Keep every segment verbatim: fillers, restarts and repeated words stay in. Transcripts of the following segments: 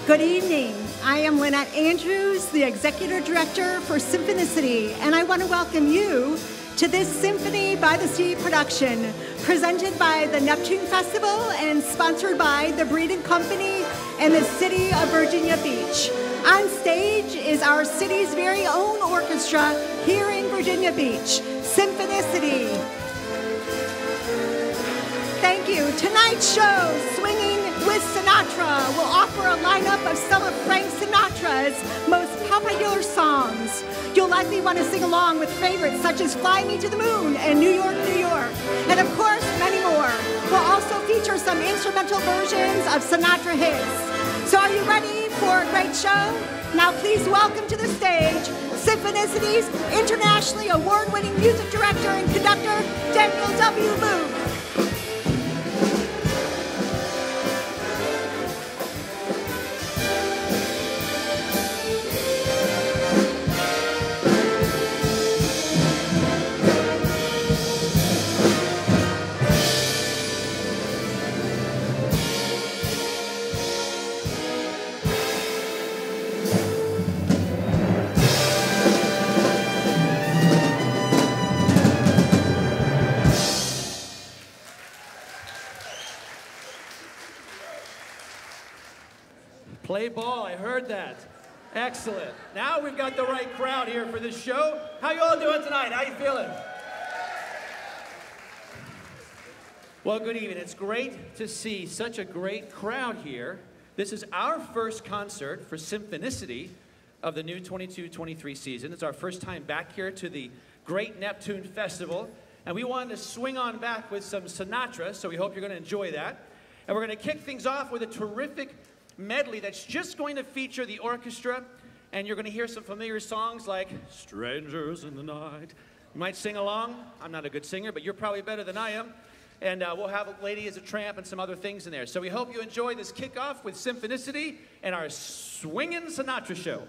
Good evening. I am Lynette Andrews, the Executive Director for Symphonicity, and I want to welcome you to this Symphony by the Sea production, presented by the Neptune Festival and sponsored by the Breeden Company and the City of Virginia Beach. On stage is our city's very own orchestra here in Virginia Beach, Symphonicity. Thank you. Tonight's show, Swingin with Sinatra, will offer a lineup of some of Frank Sinatra's most popular songs. You'll likely want to sing along with favorites such as Fly Me to the Moon and New York, New York, and of course, many more. We'll also feature some instrumental versions of Sinatra hits. So are you ready for a great show? Now please welcome to the stage Symphonicity internationally award-winning music director and conductor, Daniel W. Boothe. Play ball, I heard that. Excellent. Now we've got the right crowd here for this show. How you all doing tonight? How you feeling? Well, good evening. It's great to see such a great crowd here. This is our first concert for Symphonicity of the new twenty-two twenty-three season. It's our first time back here to the Great Neptune Festival, and we wanted to swing on back with some Sinatra, so we hope you're going to enjoy that. And we're going to kick things off with a terrific medley that's just going to feature the orchestra, and you're going to hear some familiar songs like Strangers in the Night. You might sing along. I'm not a good singer, but you're probably better than I am. And uh, we'll have a Lady as a Tramp and some other things in there. So we hope you enjoy this kickoff with Symphonicity and our Swingin' Sinatra show.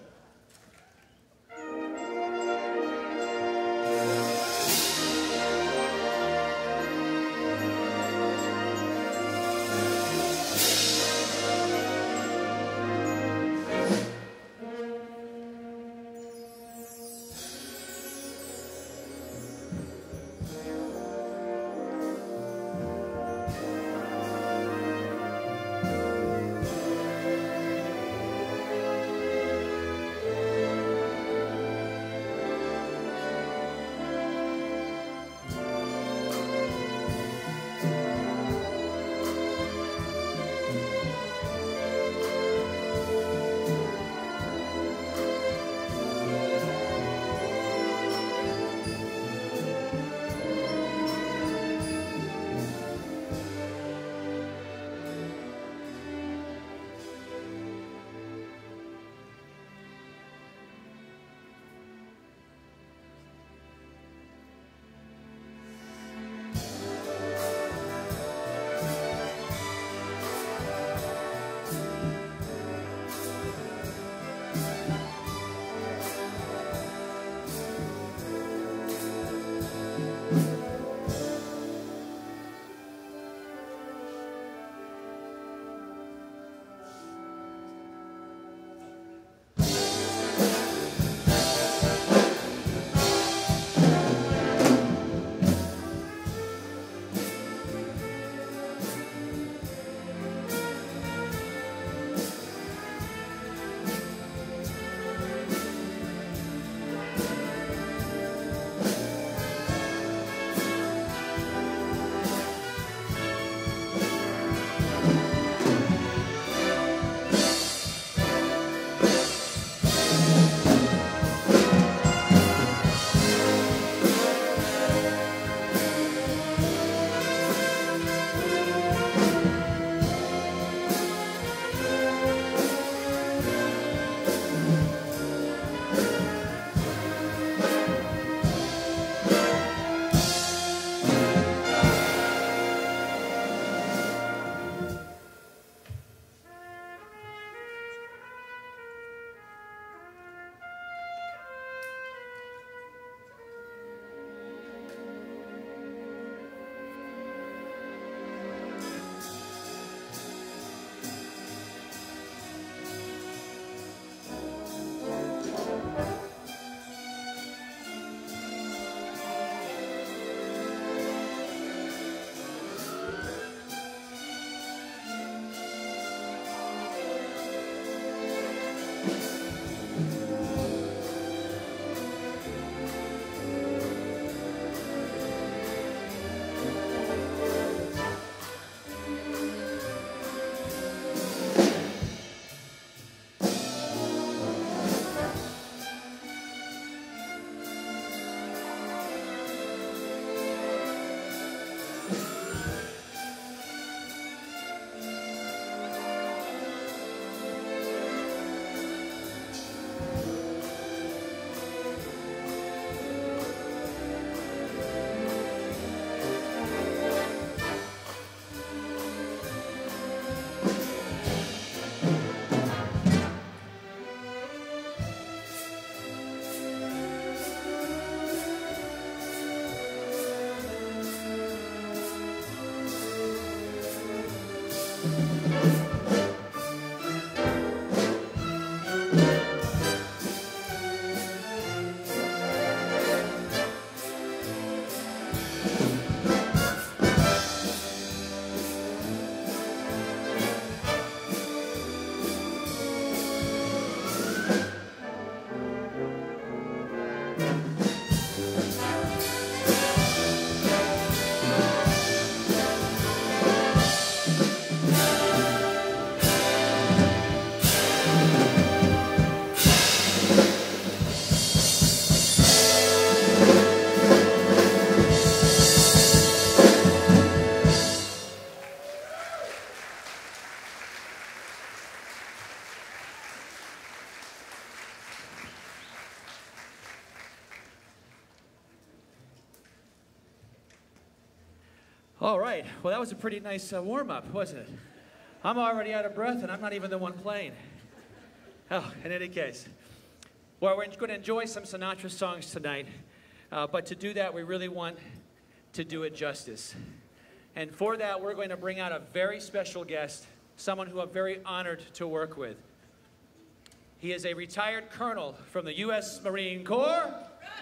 All right. Well, that was a pretty nice uh, warm-up, wasn't it? I'm already out of breath, and I'm not even the one playing. Oh, in any case. Well, we're going to enjoy some Sinatra songs tonight, uh, but to do that, we really want to do it justice. And for that, we're going to bring out a very special guest, someone who I'm very honored to work with. He is a retired colonel from the U S Marine Corps.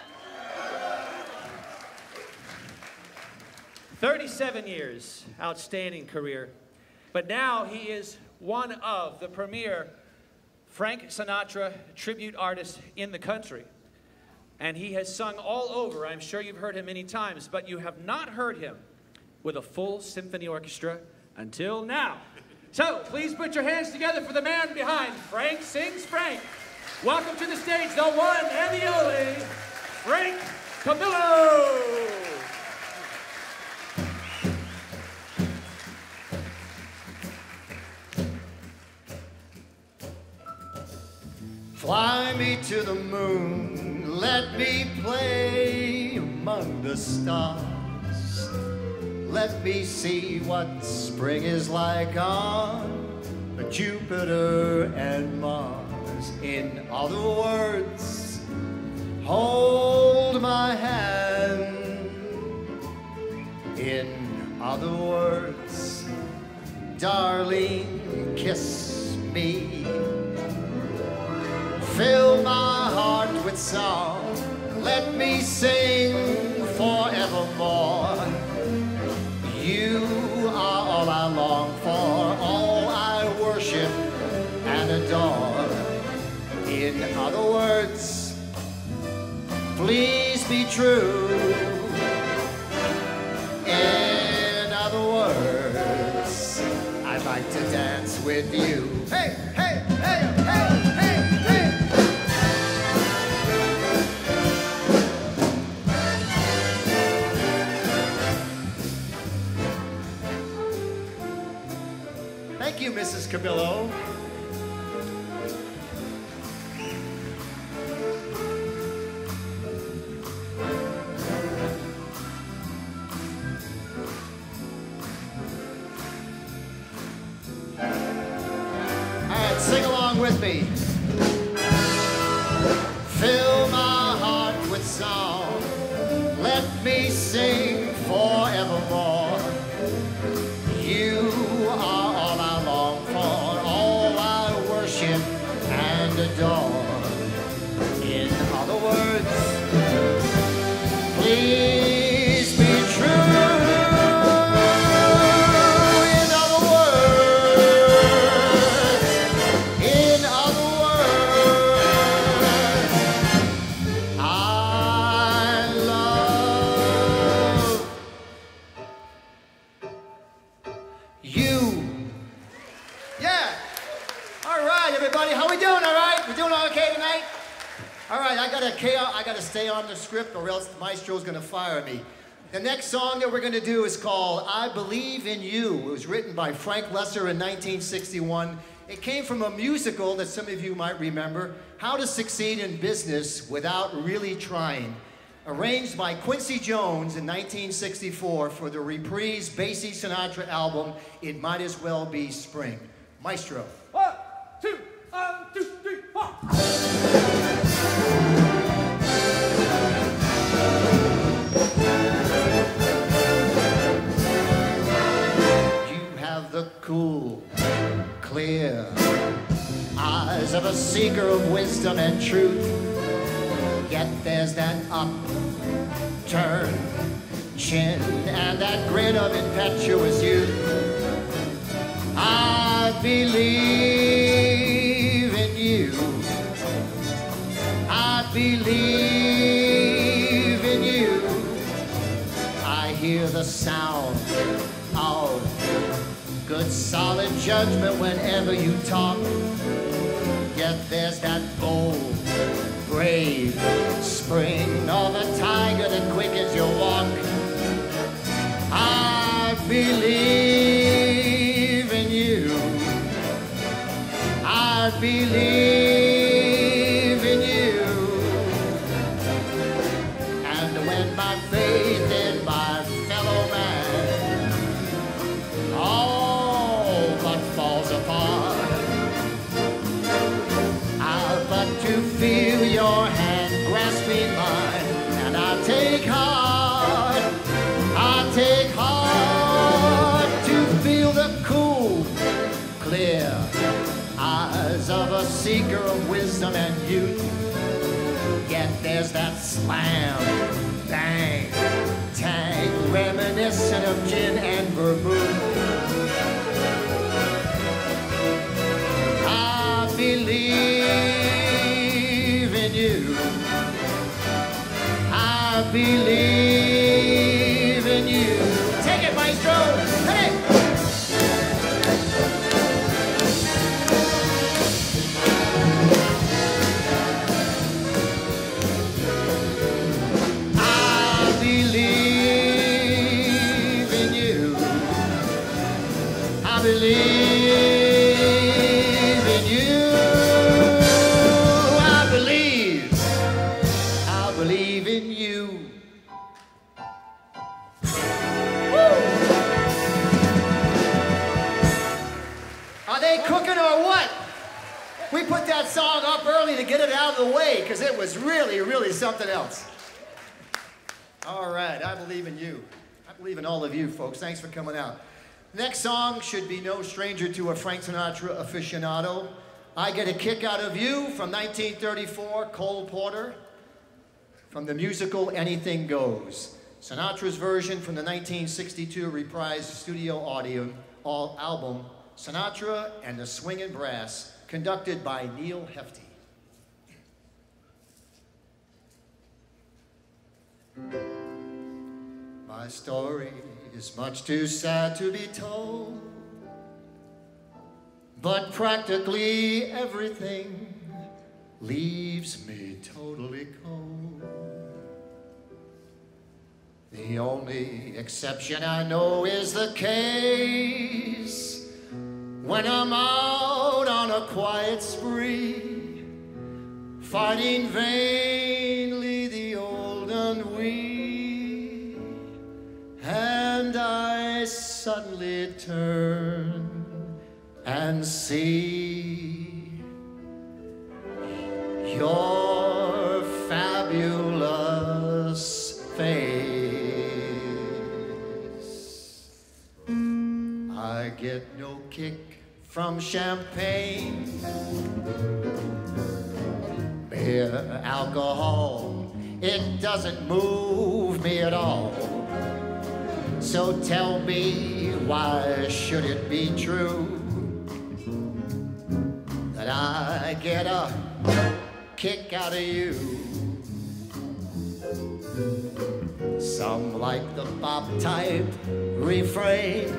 thirty-seven years, outstanding career. But now he is one of the premier Frank Sinatra tribute artists in the country. And he has sung all over. I'm sure you've heard him many times, but you have not heard him with a full symphony orchestra until now. So please put your hands together for the man behind Frank Sings Frank. Welcome to the stage, the one and the only Frank Cubillo. Fly me to the moon, let me play among the stars. Let me see what spring is like on Jupiter and Mars. In other words, hold my hand. In other words, darling, kiss me. Fill my heart with song, let me sing forevermore. You are all I long for, all I worship and adore. In other words, please be true. In other words, I'd like to dance with you. Hey, hey, hey, hey, hey, hey! Thank you, Missus Cubillo. All right, sing along with me. Fill my heart with song, let me sing forevermore. You are all I long for, all I worship and adore. In other words, please be true. In other words, in other words, I love you. Yeah. All right, everybody. How we doing? All right? We doing okay tonight? All right. I gotta, I gotta stay on the script, or else the maestro's gonna fire me. The next song that we're gonna do is called "I Believe in You." It was written by Frank Lesser in nineteen sixty-one. It came from a musical that some of you might remember, "How to Succeed in Business Without Really Trying," arranged by Quincy Jones in nineteen sixty-four for the Reprise Basie Sinatra album, "It Might As Well Be Spring." Maestro. One, two, one, two, three, four. You have the cool, clear eyes of a seeker of wisdom and truth. Yet there's that upturned chin and that grin of impetuous youth. I believe in you. I believe in you. I hear the sound of good solid judgment whenever you talk. Yet there's that bold, brave spring of a tiger that quickens your walk. I believe in you. I believe in you. And when my faith in my fellow man be mine, and I take heart, I take heart to feel the cool, clear eyes of a seeker of wisdom and youth. Yet there's that slam, bang, tang, reminiscent of gin and vermouth. I believe in you. I believe in you. Take it, Maestro. Hey! I believe in you. I believe. We put that song up early to get it out of the way because it was really, really something else. All right, I believe in you. I believe in all of you, folks. Thanks for coming out. Next song should be no stranger to a Frank Sinatra aficionado. I Get a Kick Out of You from nineteen thirty-four, Cole Porter, from the musical Anything Goes. Sinatra's version from the nineteen sixty-two reprised studio audio all album, Sinatra and the Swingin' Brass, conducted by Neil Hefti. My story is much too sad to be told, but practically everything leaves me totally cold. The only exception I know is the case when I'm out on a quiet spree, fighting vainly the old ennui, and I suddenly turn and see your fabulous face. I get no kick from champagne, mere alcohol, it doesn't move me at all. So tell me, why should it be true that I get a kick out of you? Some like the pop type refrain.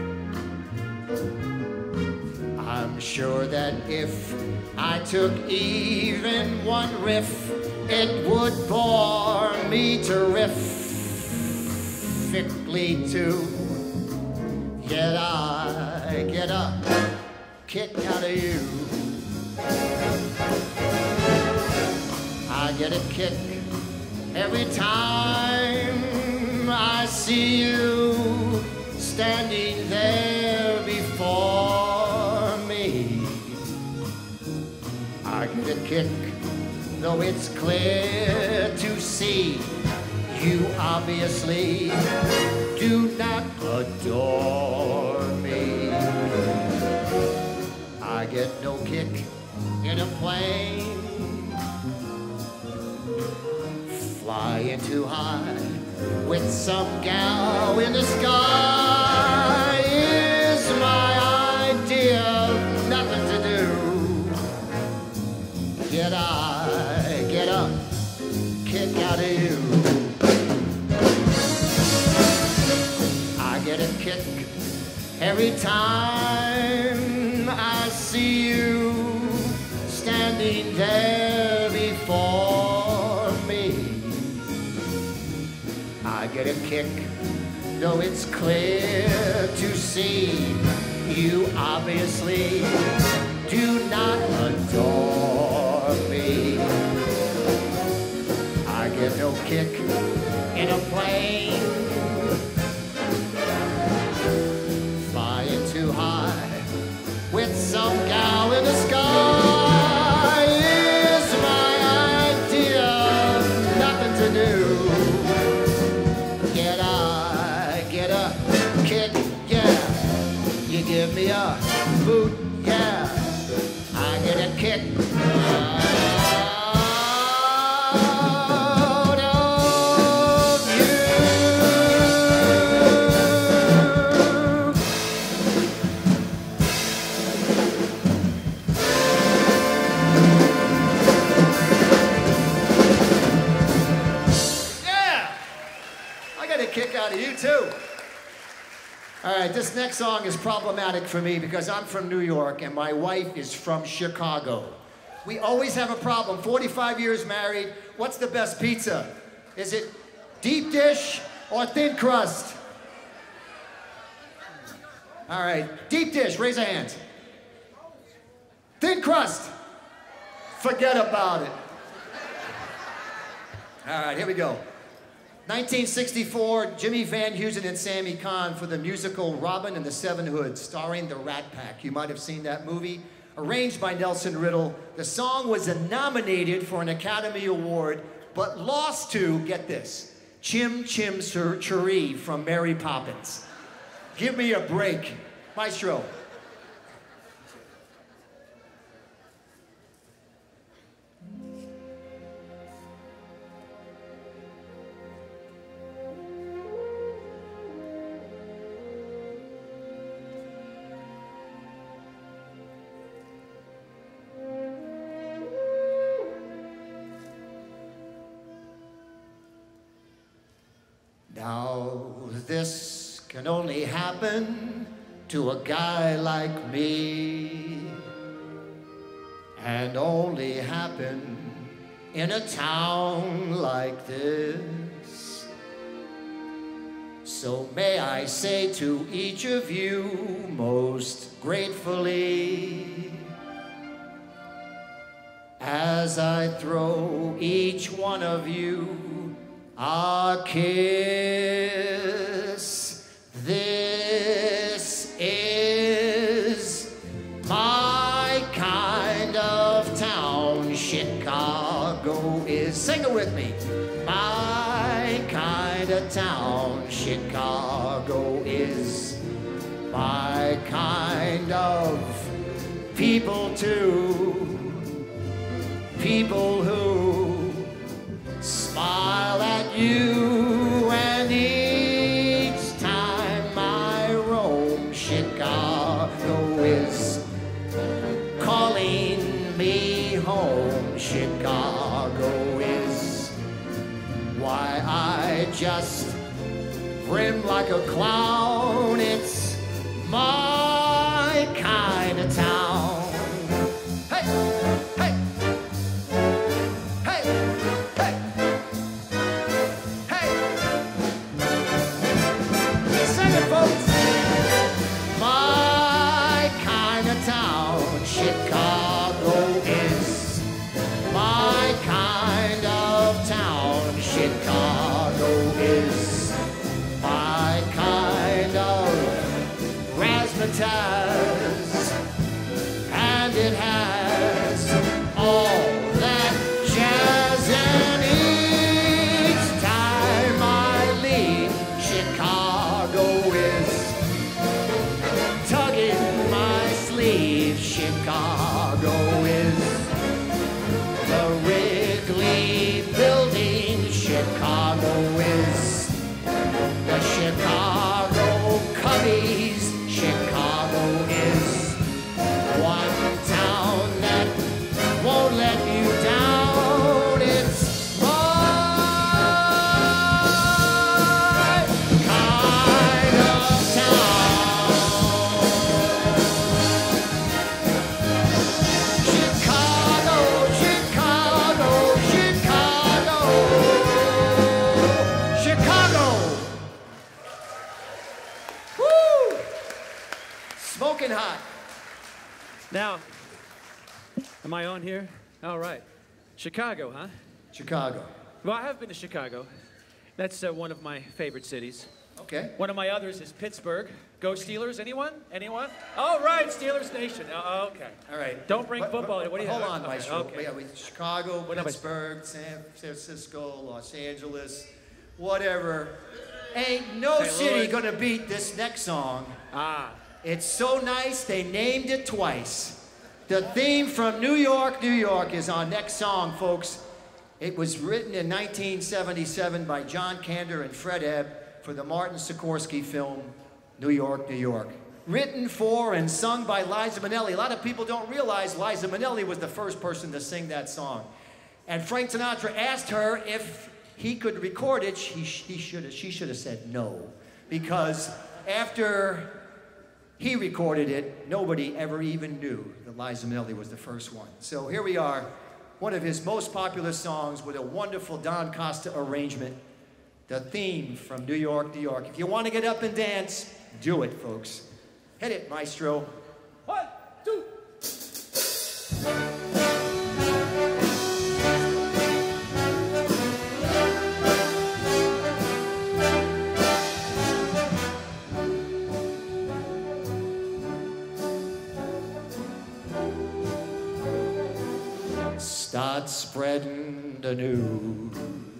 I'm sure that if I took even one riff, it would bore me terrifically too. Yet I get a kick out of you. I get a kick every time I see you standing there before me. I get a kick, though it's clear to see you obviously do not adore me. I get no kick in a plane, flying too high with some gal in the sky is my idea of nothing to do. Yet I get a kick out of you. I get a kick every time I see you standing there before me. I get a kick, though it's clear to see you obviously do not adore me. I get no kick in a plane, flying too high with some gal in the sky is my idea of kick, yeah. You give me a boot, yeah. I get a kick out of you. Yeah! I get a kick out of you too. All right, this next song is problematic for me because I'm from New York and my wife is from Chicago. We always have a problem. forty-five years married. What's the best pizza? Is it deep dish or thin crust? All right, deep dish, raise your hands. Thin crust. Forget about it. All right, here we go. nineteen sixty-four, Jimmy Van Heusen and Sammy Cahn for the musical Robin and the Seven Hoods, starring the Rat Pack. You might have seen that movie. Arranged by Nelson Riddle. The song was nominated for an Academy Award, but lost to, get this, Chim Chim Cheree from Mary Poppins. Give me a break. Maestro. Now this can only happen to a guy like me, and only happen in a town like this. So may I say to each of you most gratefully, as I throw each one of you a kiss, this is my kind of town. Chicago is, sing it with me. My kind of town. Chicago is my kind of people too. People who smile at you, and each time I roam, Chicago is calling me home. Chicago is why I just grin like a clown. It's my kind of town. Hey, hey. And it has all that jazz, and each time I leave, Chicago is tugging my sleeve. Chicago is the Wrigley Building. Chicago is the Chicago Cubbies. Chicago is one town that won't let you down. It's my kind of town. Chicago, Chicago, Chicago, Chicago. Woo! Smoking hot. Now, am I on here? All right. Chicago, huh? Chicago. Well, I have been to Chicago. That's uh, one of my favorite cities. Okay. One of my others is Pittsburgh. Go Steelers, anyone? Anyone? All right, Steelers Nation. Oh, okay. All right. Don't bring but, football. But, what do you hold have? on, Okay. Maestro. Okay. Yeah, we, Chicago, what Pittsburgh, San Francisco, Los Angeles, whatever. Ain't no Saint city Louis. gonna beat this next song. Ah. It's so nice they named it twice. The theme from New York, New York is our next song, folks. It was written in nineteen seventy-seven by John Kander and Fred Ebb for the Martin Sikorsky film, New York, New York. Written for and sung by Liza Minnelli. A lot of people don't realize Liza Minnelli was the first person to sing that song. And Frank Sinatra asked her if he could record it. He, he should have, she should have said no. Because after he recorded it, nobody ever even knew that Liza Minnelli was the first one. So here we are, one of his most popular songs with a wonderful Don Costa arrangement, the theme from New York, New York. If you want to get up and dance, do it, folks. Hit it, Maestro. One, two. Start spreading the news.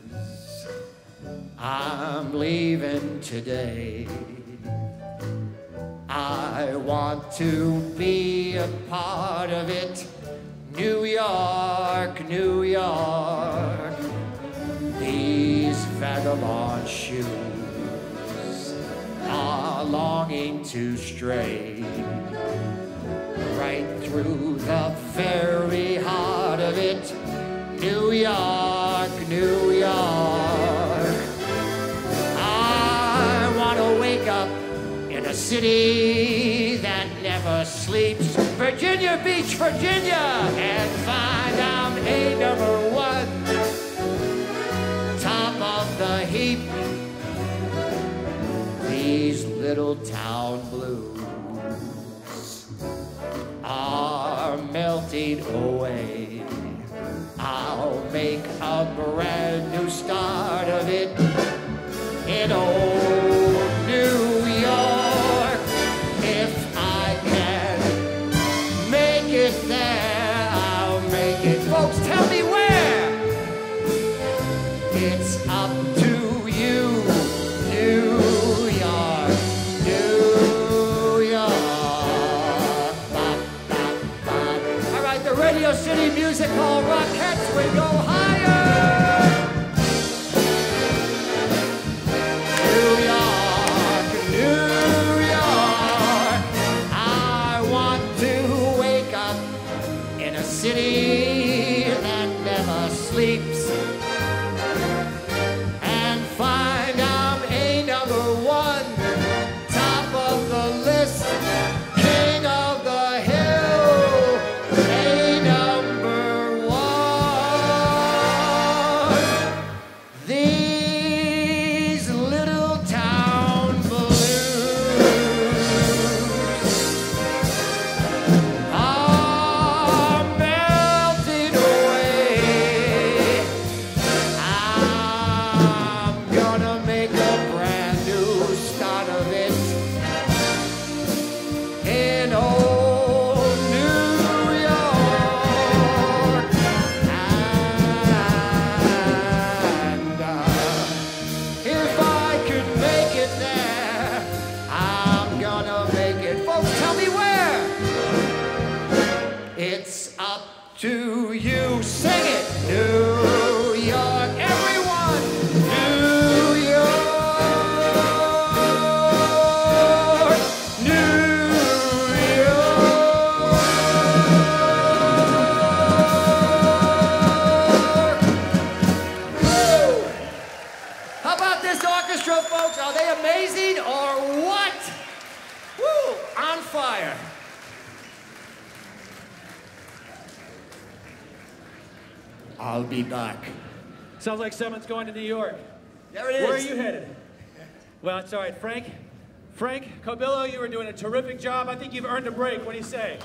I'm leaving today. I want to be a part of it. New York, New York. These vagabond shoes are longing to stray right through the very heart of it. New York, New York. I want to wake up in a city that never sleeps, Virginia Beach, Virginia, and find I'm a number one, top of the heap. These little town blues are melting away. I'll make a brand new start of it in old New York. If I can make it there, I'll make it. Folks, tell me where. It's up to you, New York, New York. Ba, ba, ba. All right, the Radio City Music Hall Rockettes, we go higher. City that never sleeps, and find I'm a number one, top of the list, king of the hill, a number one. These little town blues to you. Sing it, New York, everyone. New York, New York. Woo! How about this orchestra, folks? Are they amazing or what? Woo! On fire. I'll be back. Sounds like someone's going to New York. There it is. Where are you headed? Well, it's all right. Frank, Frank, Cubillo, you were doing a terrific job. I think you've earned a break. What do you say?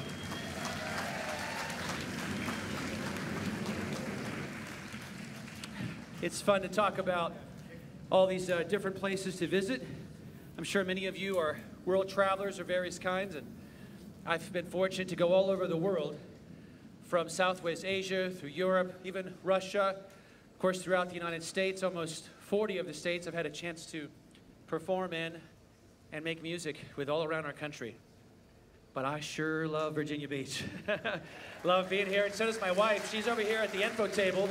It's fun to talk about all these uh, different places to visit. I'm sure many of you are world travelers of various kinds, and I've been fortunate to go all over the world, from Southwest Asia, through Europe, even Russia, of course throughout the United States. Almost forty of the states I've had a chance to perform in, and make music with all around our country. But I sure love Virginia Beach. Love being here, and so does my wife. She's over here at the info table.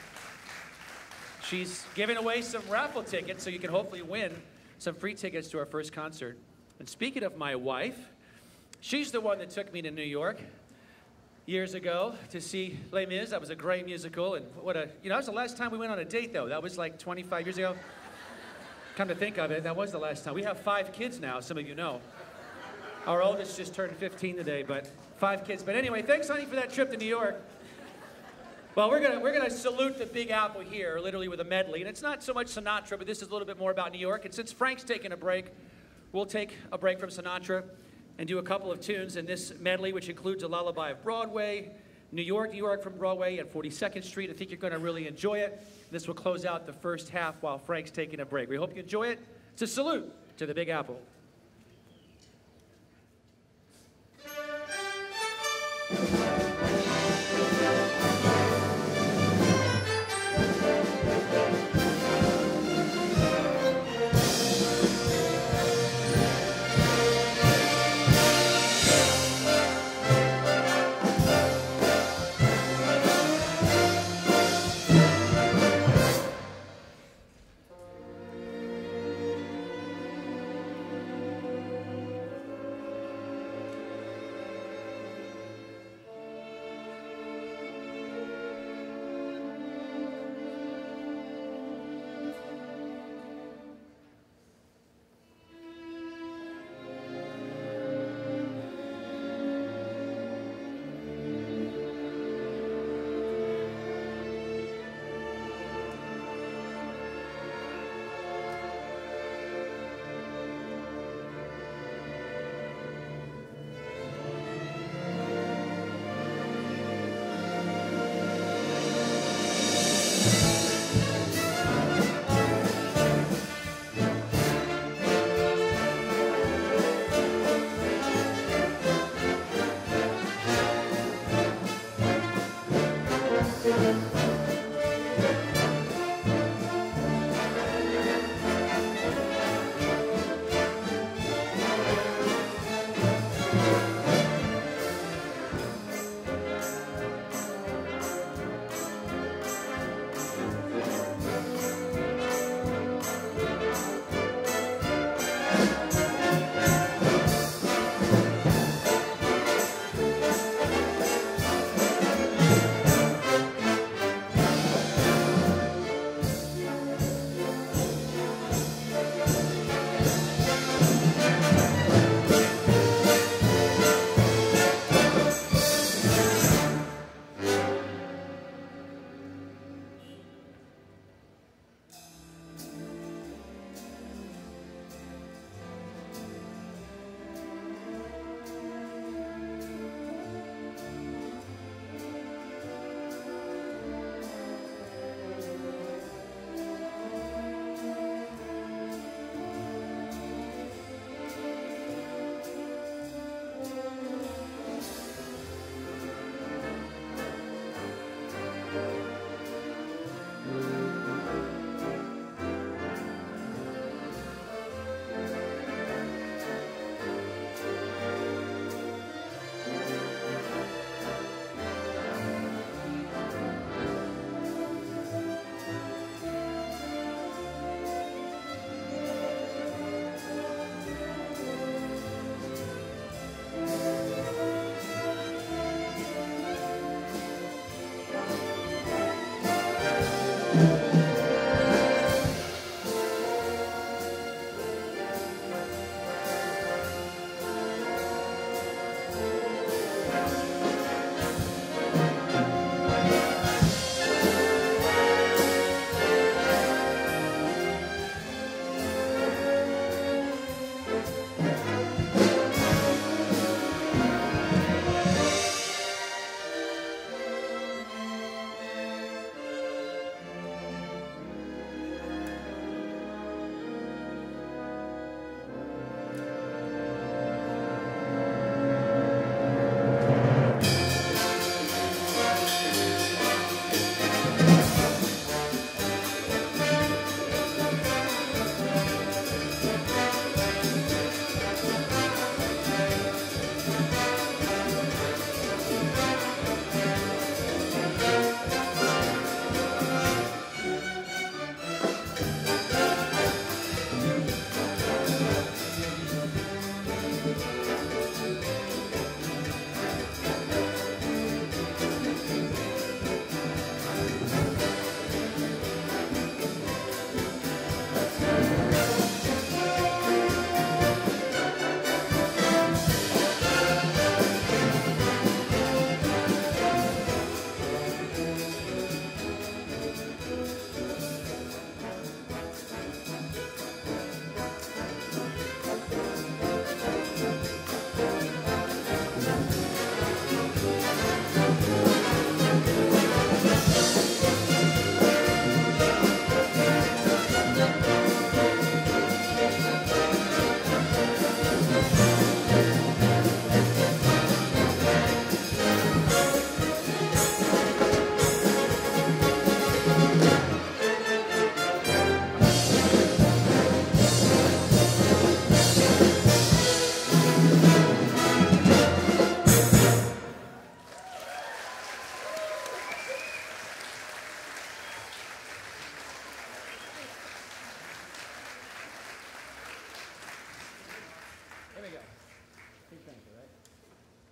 She's giving away some raffle tickets, so you can hopefully win some free tickets to our first concert. And speaking of my wife, she's the one that took me to New York years ago to see Les Mis. That was a great musical, and what a, you know, that was the last time we went on a date, though. That was like twenty-five years ago. Come to think of it, that was the last time. We have five kids now, some of you know. Our oldest just turned fifteen today, but five kids. But anyway, thanks, honey, for that trip to New York. Well, we're gonna, we're gonna salute the Big Apple here, literally with a medley. And it's not so much Sinatra, but this is a little bit more about New York. And since Frank's taking a break, we'll take a break from Sinatra and do a couple of tunes in this medley, which includes a lullaby of Broadway, New York, New York from Broadway, and forty-second Street. I think you're gonna really enjoy it. This will close out the first half while Frank's taking a break. We hope you enjoy it. It's a salute to the Big Apple.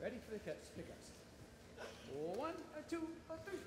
Ready for the cuts, pickups. One, a two, a three.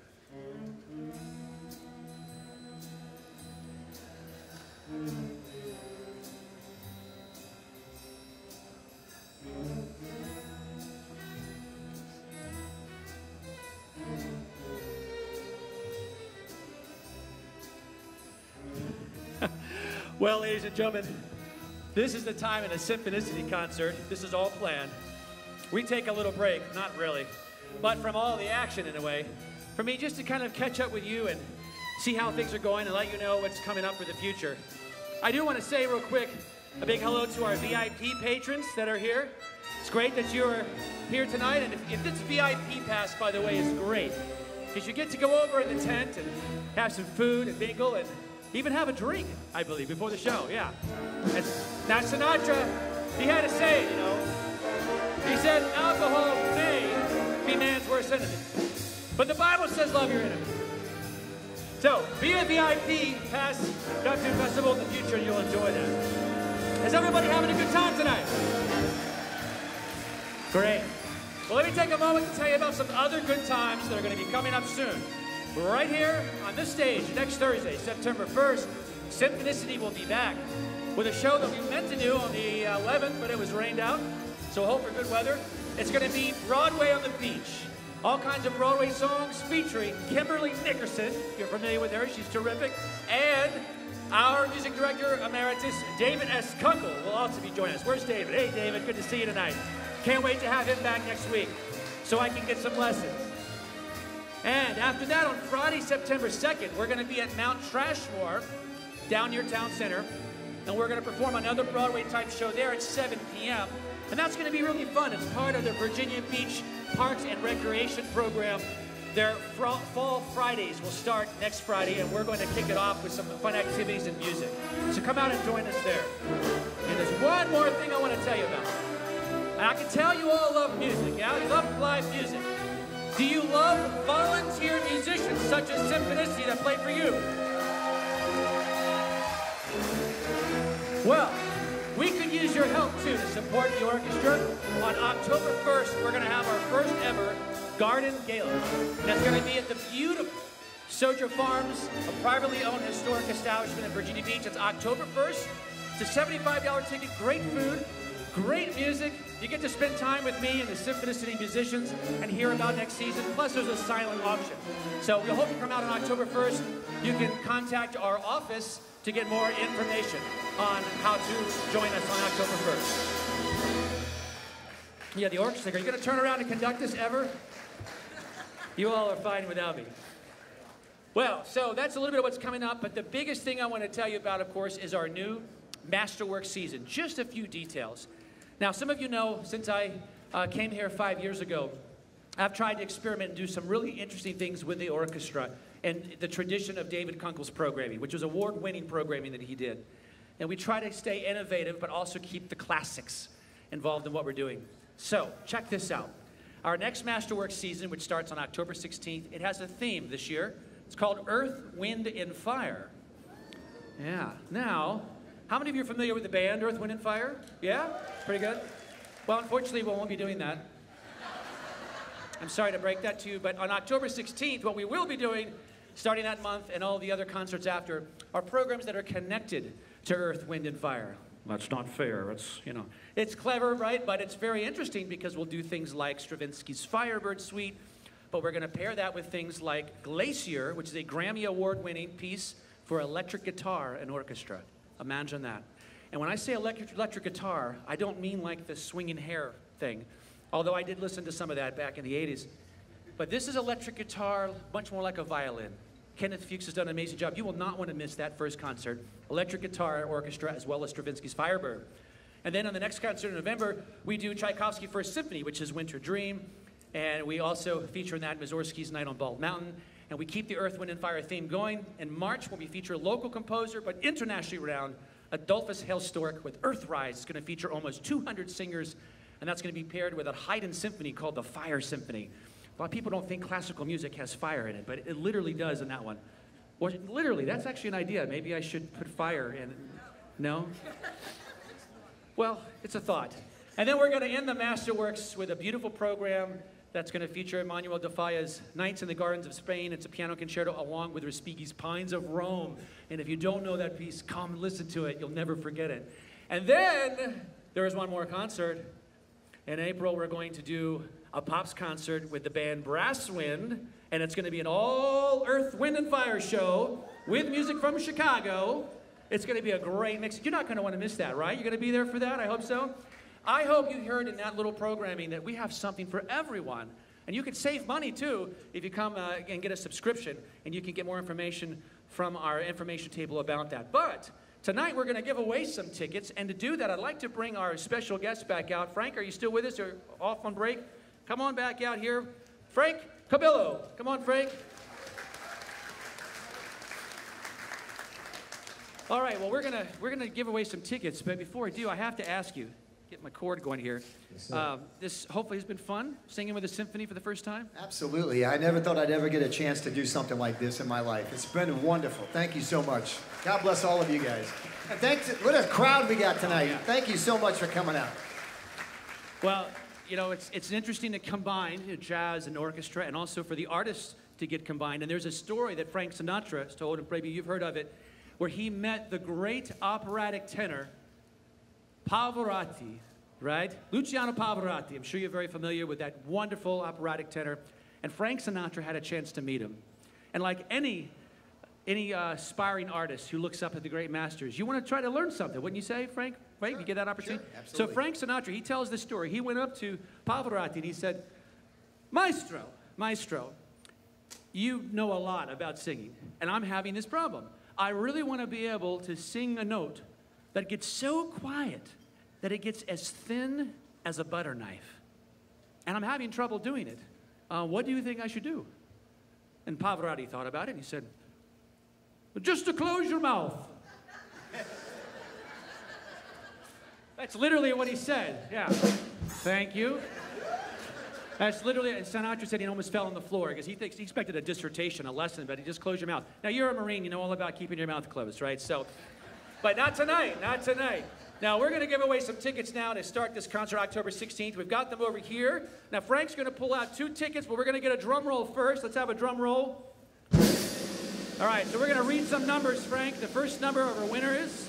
Well, ladies and gentlemen, this is the time in a Symphonicity concert. This is all planned. We take a little break, not really, but from all the action in a way, for me just to kind of catch up with you and see how things are going and let you know what's coming up for the future. I do want to say real quick, a big hello to our V I P patrons that are here. It's great that you're here tonight, and if, if this V I P pass, by the way, is great, because you get to go over in the tent and have some food and mingle and even have a drink, I believe, before the show, yeah. And now Sinatra, he had to say it, you know. He said, alcohol may be man's worst enemy, but the Bible says love your enemy. So, be a V I P, pass Neptune Festival in the future, and you'll enjoy that. Is everybody having a good time tonight? Great. Well, let me take a moment to tell you about some other good times that are going to be coming up soon. Right here on this stage next Thursday, September first, Symphonicity will be back with a show that we meant to do on the eleventh, but it was rained out, so hope for good weather. It's going to be Broadway on the Beach. All kinds of Broadway songs featuring Kimberly Nickerson, if you're familiar with her, she's terrific, and our music director emeritus, David S. Kunkel, will also be joining us. Where's David? Hey, David, good to see you tonight. Can't wait to have him back next week so I can get some lessons. And after that, on Friday, September second, we're going to be at Mount Trashmore, down near Town Center, and we're going to perform another Broadway-type show there at seven p m And that's going to be really fun. It's part of the Virginia Beach Parks and Recreation Program. Their Fall Fridays will start next Friday, and we're going to kick it off with some fun activities and music. So come out and join us there. And there's one more thing I want to tell you about. And I can tell you all love music, yeah? You love live music. Do you love volunteer musicians such as Symphonicity that play for you? Well, we could use your help too to support the orchestra. On October first, we're going to have our first ever Garden Gala. And it's going to be at the beautiful Sojo Farms, a privately owned historic establishment in Virginia Beach. It's October first. It's a seventy-five dollar ticket, great food, great music. You get to spend time with me and the Symphonicity musicians and hear about next season. Plus, there's a silent auction. So we hope you come out on October first. You can contact our office to get more information on how to join us on October first. Yeah, the orchestra. Are you going to turn around and conduct this ever? You all are fine without me. Well, so that's a little bit of what's coming up, but the biggest thing I want to tell you about, of course, is our new Masterwork season. Just a few details. Now, some of you know, since I uh, came here five years ago, I've tried to experiment and do some really interesting things with the orchestra and the tradition of David Kunkel's programming, which was award-winning programming that he did. And we try to stay innovative, but also keep the classics involved in what we're doing. So, check this out. Our next Masterwork season, which starts on October sixteenth, it has a theme this year. It's called Earth, Wind, and Fire. Yeah. Now, how many of you are familiar with the band Earth, Wind, and Fire? Yeah? Pretty good? Well, unfortunately, we won't be doing that. I'm sorry to break that to you, but on October sixteenth, what we will be doing, starting that month and all the other concerts after, are programs that are connected to Earth, Wind, and Fire. That's not fair. It's, you know, it's clever, right? But it's very interesting because we'll do things like Stravinsky's Firebird Suite, but we're going to pair that with things like Glacier, which is a Grammy Award-winning piece for electric guitar and orchestra. Imagine that. And when I say electric, electric guitar, I don't mean like the swinging hair thing, although I did listen to some of that back in the eighties. But this is electric guitar, much more like a violin. Kenneth Fuchs has done an amazing job. You will not want to miss that first concert. Electric guitar orchestra, as well as Stravinsky's Firebird. And then on the next concert in November, we do Tchaikovsky's First Symphony, which is Winter Dream. And we also feature in that Mussorgsky's Night on Bald Mountain. And we keep the Earth, Wind, and Fire theme going. In March, when we feature a local composer, but internationally renowned, Adolphus Hailstork with Earthrise. It's going to feature almost two hundred singers, and that's going to be paired with a Haydn symphony called the Fire Symphony. A lot of people don't think classical music has fire in it, but it literally does in that one. Well, literally, that's actually an idea. Maybe I should put fire in. No? Well, it's a thought. And then we're going to end the Masterworks with a beautiful program that's going to feature Manuel de Falla's Nights in the Gardens of Spain. It's a piano concerto along with Respighi's Pines of Rome. And if you don't know that piece, come and listen to it. You'll never forget it. And then there is one more concert. In April, we're going to do a Pops concert with the band Brass Wind, and it's going to be an all Earth, Wind, and Fire show with music from Chicago. It's going to be a great mix. You're not going to want to miss that, right? You're going to be there for that? I hope so. I hope you heard in that little programming that we have something for everyone. And you can save money, too, if you come uh, and get a subscription, and you can get more information from our information table about that. But tonight, we're going to give away some tickets, and to do that, I'd like to bring our special guest back out. Frank, are you still with us or off on break? Come on back out here. Frank Cubillo. Come on, Frank. All right, well, we're going to we're gonna give away some tickets, but before I do, I have to ask you, get my cord going here. Yes, um, this hopefully has been fun, singing with the Symphony for the first time? Absolutely. I never thought I'd ever get a chance to do something like this in my life. It's been wonderful. Thank you so much. God bless all of you guys. And thanks, what a crowd we got tonight. Oh, yeah. Thank you so much for coming out. Well, you know, it's, it's interesting to combine you know, jazz and orchestra, and also for the artists to get combined. And there's a story that Frank Sinatra has told, and maybe you've heard of it, where he met the great operatic tenor, Pavarotti, right? Luciano Pavarotti. I'm sure you're very familiar with that wonderful operatic tenor. And Frank Sinatra had a chance to meet him. And like any, any uh, aspiring artist who looks up at the great masters, you want to try to learn something, wouldn't you say, Frank? Right? Sure. You get that opportunity? Sure, absolutely. So Frank Sinatra, he tells this story. He went up to Pavarotti and he said, Maestro, Maestro, you know a lot about singing, and I'm having this problem. I really want to be able to sing a note that gets so quiet that it gets as thin as a butter knife. And I'm having trouble doing it. Uh, what do you think I should do? And Pavarotti thought about it and he said, just to close your mouth. That's literally what he said, yeah. Thank you. That's literally, and Sinatra said he almost fell on the floor because he thinks he expected a dissertation, a lesson, but he just closed your mouth. Now, you're a Marine, you know all about keeping your mouth closed, right? So, but not tonight, not tonight. Now, we're going to give away some tickets now to start this concert October sixteenth. We've got them over here. Now, Frank's going to pull out two tickets, but we're going to get a drum roll first. Let's have a drum roll. All right, so we're going to read some numbers, Frank. The first number of our winner is...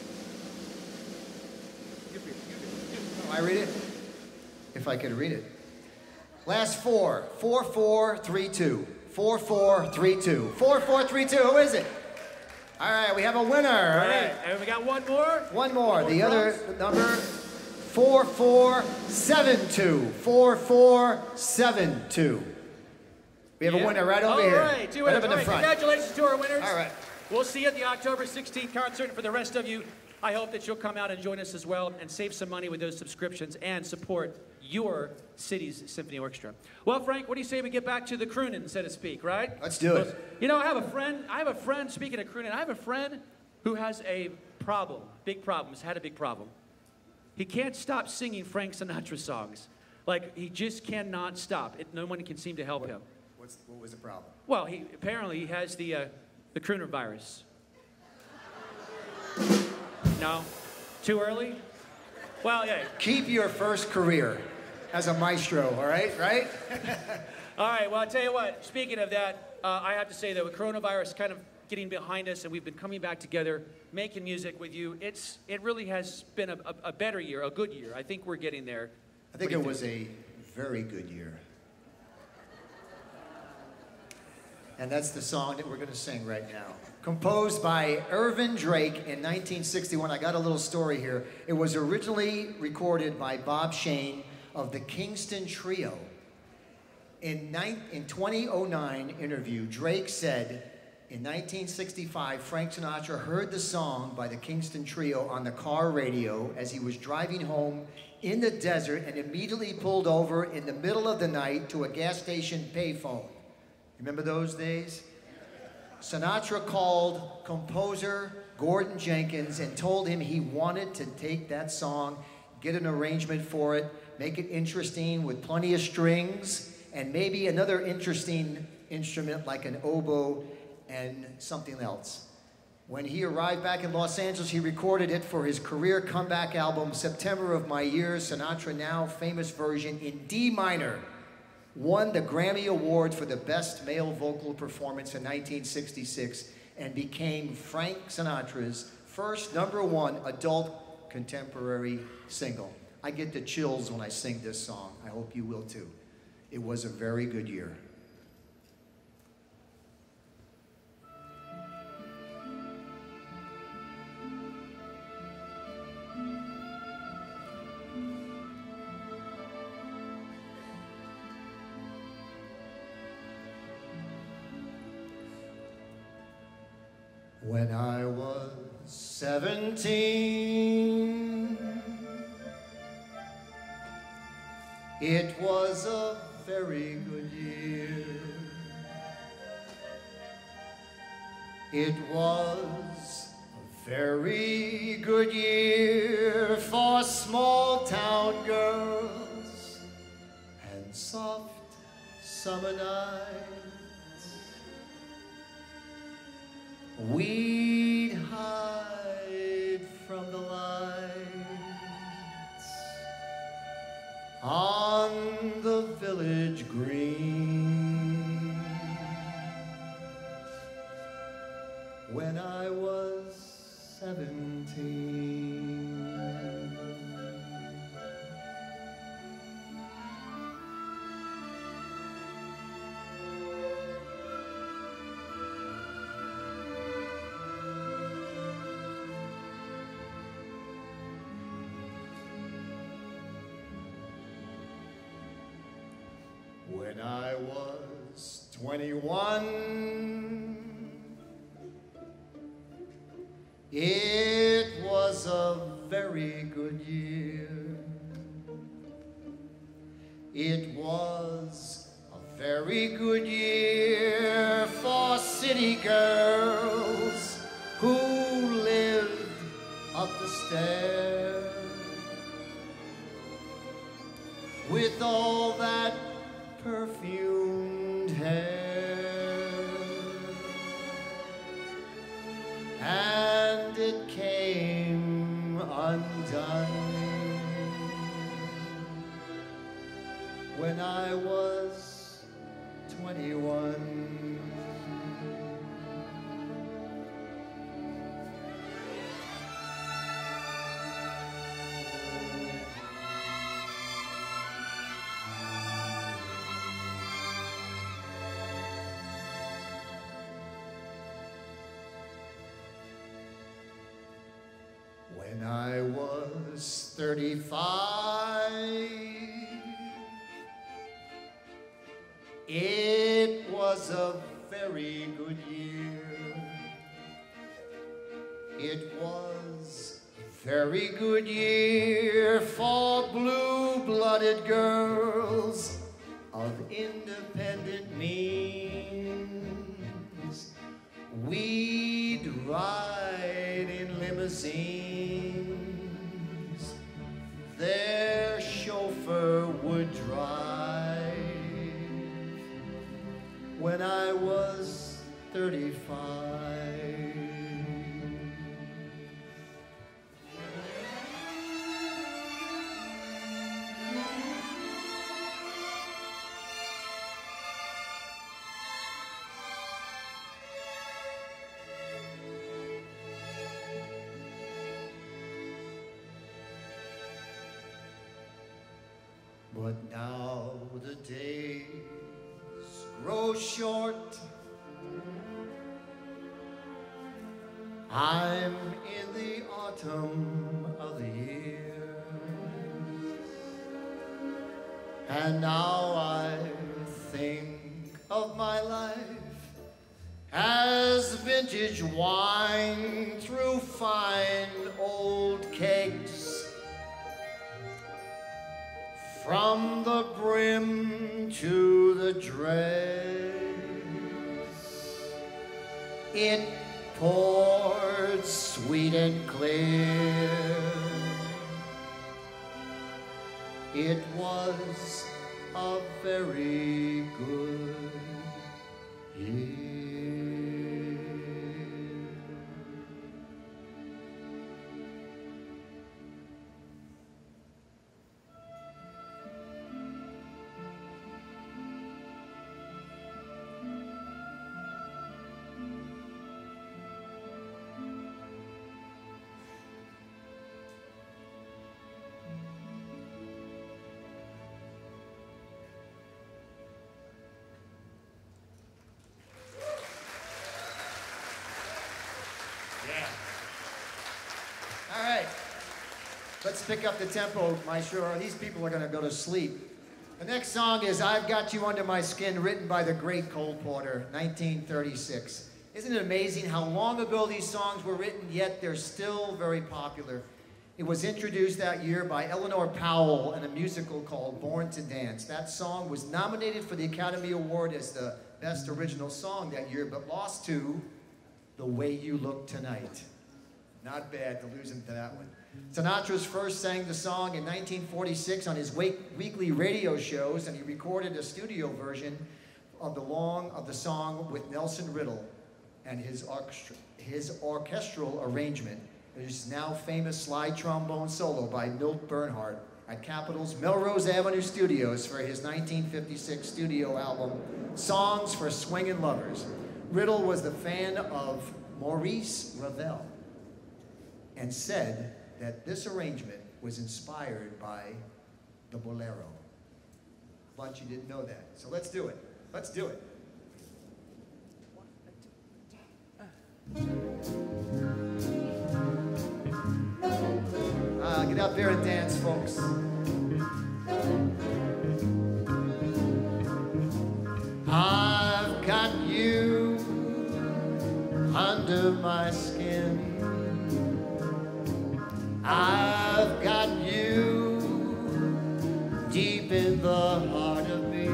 I read it? If I could read it. Last four. Four, four, three, two. Four, four, three, two. Four, four, three, two. Who is it? All right, we have a winner. All right. right. And we got one more. One more. One more the drums. other number, four, four, seven, two. Four, four, seven, two. We have yeah. a winner right over All here. All right, two right winners. up in All the right, front. congratulations to our winners. All right. We'll see you at the October sixteenth concert. And for the rest of you, I hope that you'll come out and join us as well and save some money with those subscriptions and support your city's symphony orchestra. Well, Frank, what do you say we get back to the crooning, so to speak, right? Let's do it. You know, I have a friend, I have a friend, speaking of crooning, I have a friend who has a problem, big problem, has had a big problem. He can't stop singing Frank Sinatra songs. Like, he just cannot stop. It, no one can seem to help what, him. What's, what was the problem? Well, he apparently he has the, uh, the crooner virus. No? Too early? Well, yeah. Keep your first career as a maestro, all right? Right? All right, well, I'll tell you what. Speaking of that, uh, I have to say that with coronavirus kind of getting behind us and we've been coming back together, making music with you, it's, it really has been a, a, a better year, a good year. I think we're getting there. I think it was a very good year. And that's the song that we're going to sing right now. Composed by Irvin Drake in nineteen sixty-one. I got a little story here. It was originally recorded by Bob Shane of the Kingston Trio. In, in twenty oh nine interview, Drake said, in nineteen sixty-five, Frank Sinatra heard the song by the Kingston Trio on the car radio as he was driving home in the desert and immediately pulled over in the middle of the night to a gas station payphone. Remember those days? Sinatra called composer Gordon Jenkins and told him he wanted to take that song, get an arrangement for it, make it interesting with plenty of strings, and maybe another interesting instrument like an oboe and something else. When he arrived back in Los Angeles, he recorded it for his career comeback album, September of My Year. Sinatra, now famous version in D minor, won the Grammy Award for the Best Male Vocal Performance in nineteen sixty-six and became Frank Sinatra's first number one adult contemporary single. I get the chills when I sing this song. I hope you will too. It was a very good year. When I was seventeen, it was a very good year. It was a very good year for small town girls and soft summer nights. We'd hide from the lights on the village green. When I was seventeen. When I was twenty-one, it was a very good year. It was a very good year for city girls who lived up the stair with all that perfumed hair, and it came undone when I was twenty-one. When I was thirty-five, it was a very good year. It was a very good year for blue-blooded girls of independent means. We'd ride in limousines, their chauffeur would drive. When I was thirty-five. But now the days grow short. I'm in the autumn of the year, and now I think of my life as vintage wine through fine old kegs. From the brim to the dregs, it poured sweet and clear. It was a very good year. let's pick up the tempo, Maestro, or these people are gonna go to sleep. The next song is I've Got You Under My Skin, written by the great Cole Porter, nineteen thirty-six. Isn't it amazing how long ago these songs were written, yet they're still very popular? It was introduced that year by Eleanor Powell in a musical called Born to Dance. That song was nominated for the Academy Award as the Best Original Song that year, but lost to The Way You Look Tonight. Not bad to lose into that one. Sinatra's first sang the song in nineteen forty-six on his weekly radio shows, and he recorded a studio version of the long of the song with Nelson Riddle and his, orchestra, his orchestral arrangement. His now famous slide trombone solo by Milt Bernhardt at Capitol's Melrose Avenue Studios for his nineteen fifty-six studio album, Songs for Swingin' Lovers. Riddle was the fan of Maurice Ravel and said that this arrangement was inspired by the bolero. But you didn't know that. So let's do it. Let's do it. Uh, get out there and dance, folks. I've got you under my skin. I've got you deep in the heart of me.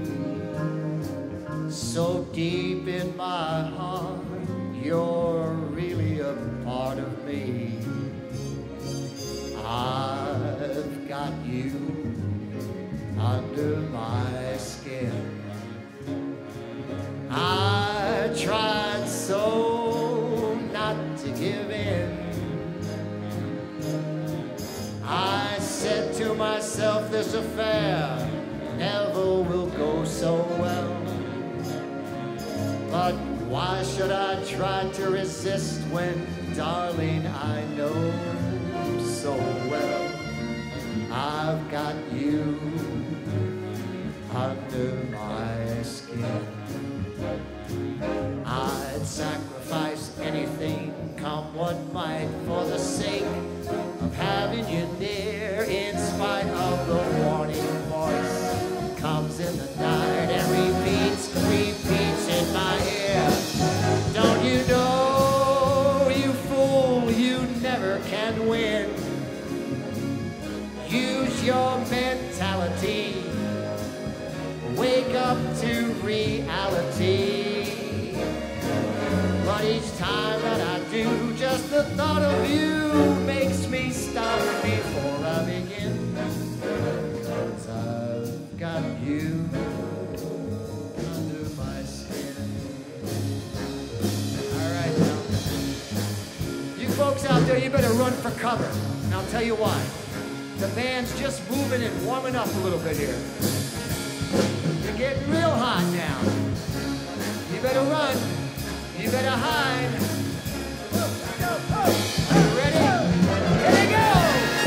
So deep in my heart, you're really a part of me. I've got you under my skin. I tried so not to give in. I said to myself, this affair never will go so well. But why should I try to resist when, darling, I know so well I've got you under my skin. I'd sacrifice anything, come what might, for the sake of having you near, in spite of the warning voice comes in the night and repeats, repeats in my ear. Don't you know, you fool, you never can win. Use your mentality, wake up to reality. But each time that I do, just the thought of you makes me stop before I begin. 'Cause I've got you under my skin. All right, now. You folks out there, you better run for cover. And I'll tell you why. The band's just moving and warming up a little bit here. You're getting real hot now. You better run. You better hide. Are you ready? Here we go!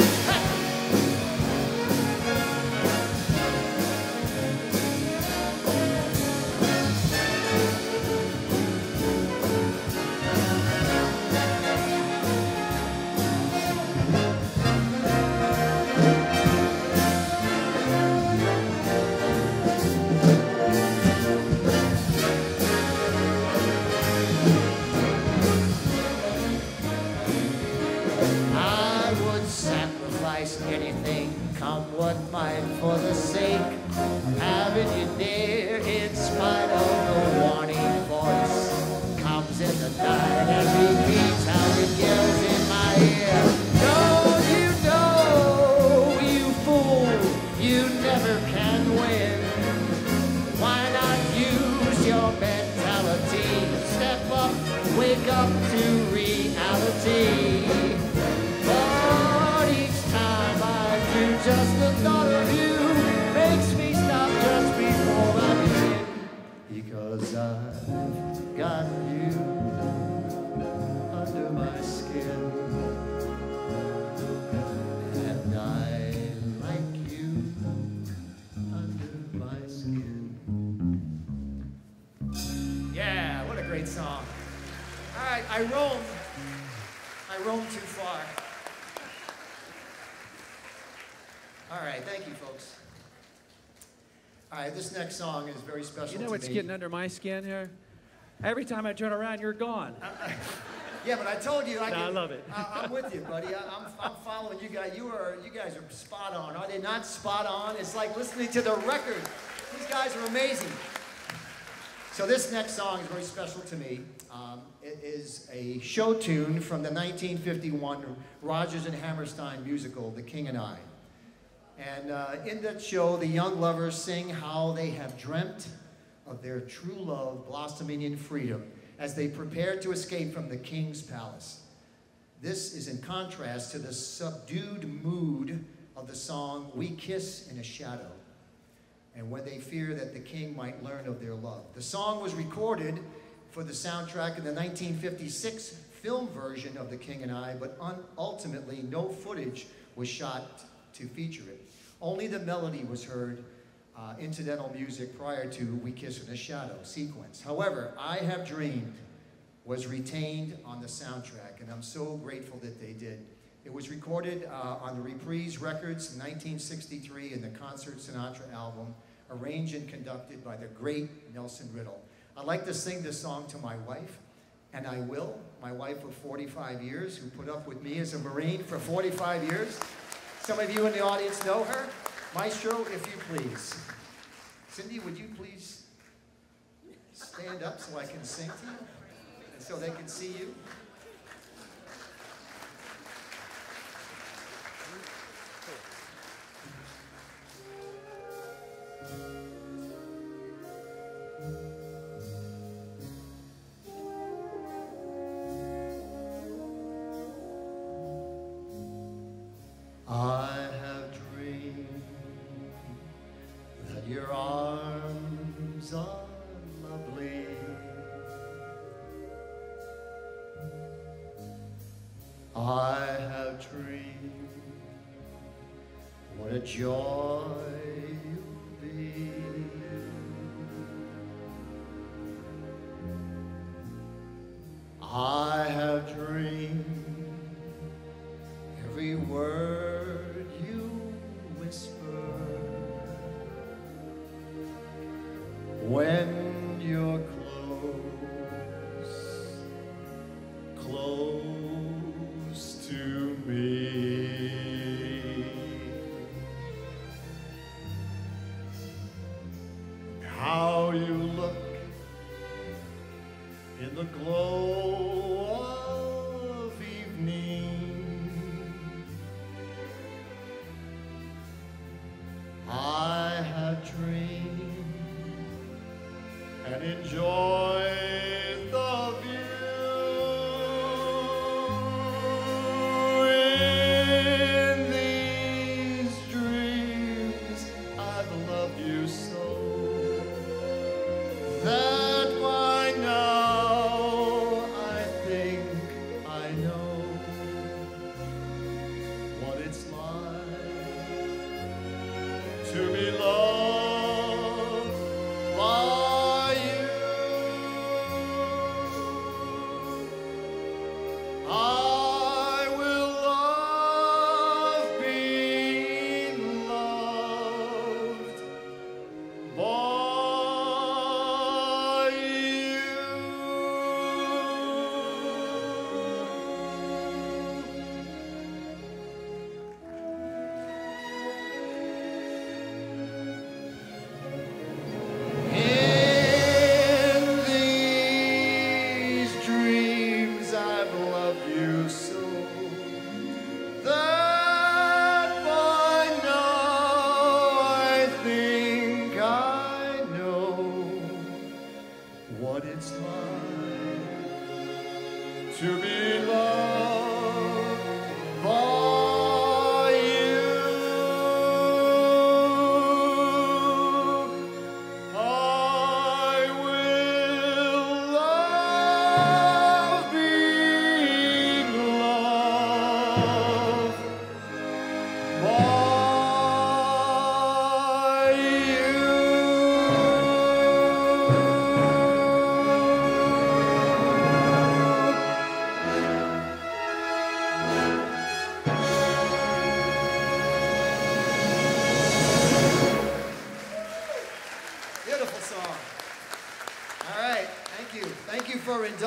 Anything, come what might, for the sake of having you near, in spite of the warning voice comes in the night and repeats how it yells in my ear. Don't you know, you fool, you never can win. Why not use your mentality? Step up, wake up to reality. Just the thought of you makes me stop just before I begin. Because I've got you under my skin. And I like you under my skin. Yeah, what a great song. All right, I roamed. I roamed too far. All right, thank you, folks. All right, this next song is very special to me. You know what's getting under my skin here? Every time I turn around, you're gone. Uh, yeah, but I told you. I, no, can, I love it. I, I'm with you, buddy. I, I'm, I'm following you guys. You are, you guys are spot on. Are they not spot on? It's like listening to the record. These guys are amazing. So this next song is very special to me. Um, it is a show tune from the nineteen fifty-one Rodgers and Hammerstein musical, The King and I. And uh, in that show, the young lovers sing how they have dreamt of their true love blossoming in freedom as they prepare to escape from the king's palace. This is in contrast to the subdued mood of the song We Kiss in a Shadow, and when they fear that the king might learn of their love. The song was recorded for the soundtrack in the nineteen fifty-six film version of The King and I, but ultimately no footage was shot to feature it. Only the melody was heard, uh, incidental music prior to We Kiss in a Shadow sequence. However, I Have Dreamed was retained on the soundtrack, and I'm so grateful that they did. It was recorded uh, on the Reprise Records in nineteen sixty-three in the Concert Sinatra album, arranged and conducted by the great Nelson Riddle. I'd like to sing this song to my wife, and I will, my wife of forty-five years, who put up with me as a Marine for forty-five years. Some of you in the audience know her. Maestro, if you please. Cindy, would you please stand up so I can sing to you, and so they can see you? I have dreamed that your arms are lovely. I have dreamed what a joy you'll be. I have dreamed every word you whisper when you're close, close to me. How you look in the glow of evening. I have dreamed and enjoyed the view. In these dreams, I've loved you so that by now I think I know what it's like to be loved by you. I will love being loved by you.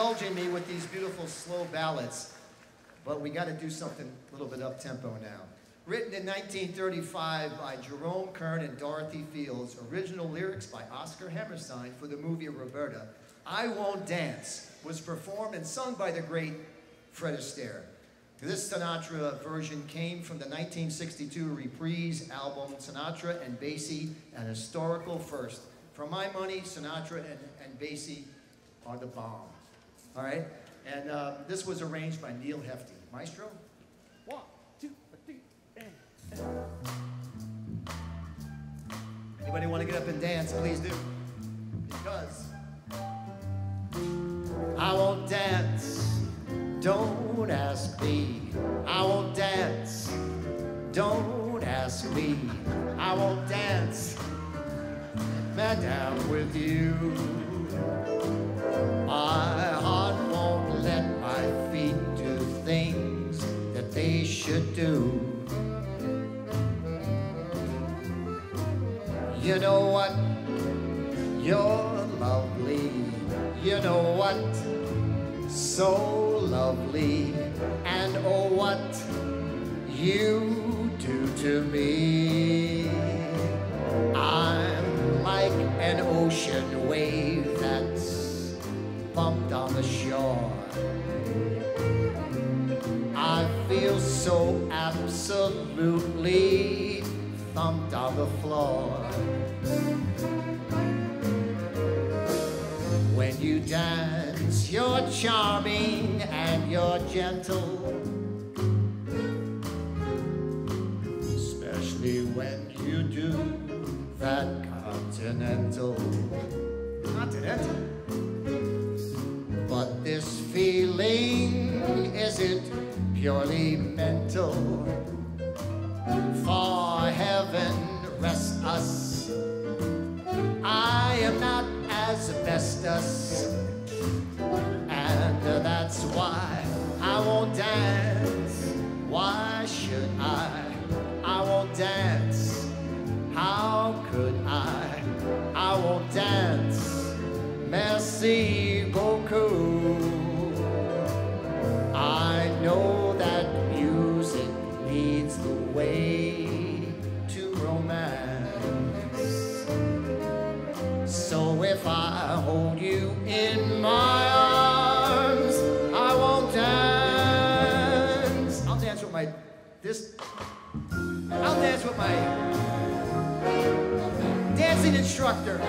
indulging me with these beautiful slow ballads, but we got to do something a little bit up-tempo now. Written in nineteen thirty-five by Jerome Kern and Dorothy Fields, original lyrics by Oscar Hammerstein for the movie Roberta, I Won't Dance was performed and sung by the great Fred Astaire. This Sinatra version came from the nineteen sixty-two Reprise album, Sinatra and Basie, an historical first. For my money, Sinatra and, and Basie are the bomb. All right? And uh, this was arranged by Neil Hefti. Maestro? One, two, three, and... Anybody want to get up and dance, please do. Because I won't dance, don't ask me. I won't dance, don't ask me. I won't dance, madame, with you. My heart won't let my feet do things that they should do. You know what? You're lovely. You know what? So lovely. And oh, what you do to me. I'm like an ocean wave that's bumped on the shore. I feel so absolutely thumped on the floor. When you dance, you're charming and you're gentle, especially when you do that continental. Continental. But this feeling isn't purely mental. For heaven rest us, I am not asbestos, and that's why I won't dance. Why should I? I won't dance. How could I? I won't dance. Merci beaucoup. I know that music leads the way to romance. So if I hold you in my arms, I won't dance. I'll dance with my, this, I'll dance with my dancing instructor.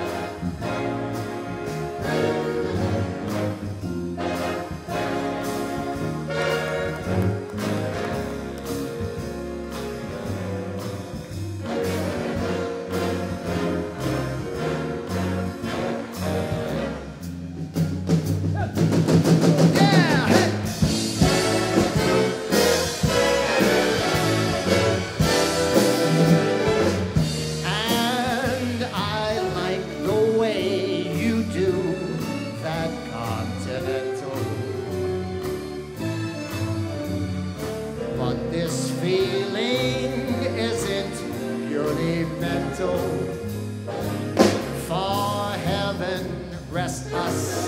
For heaven rest us,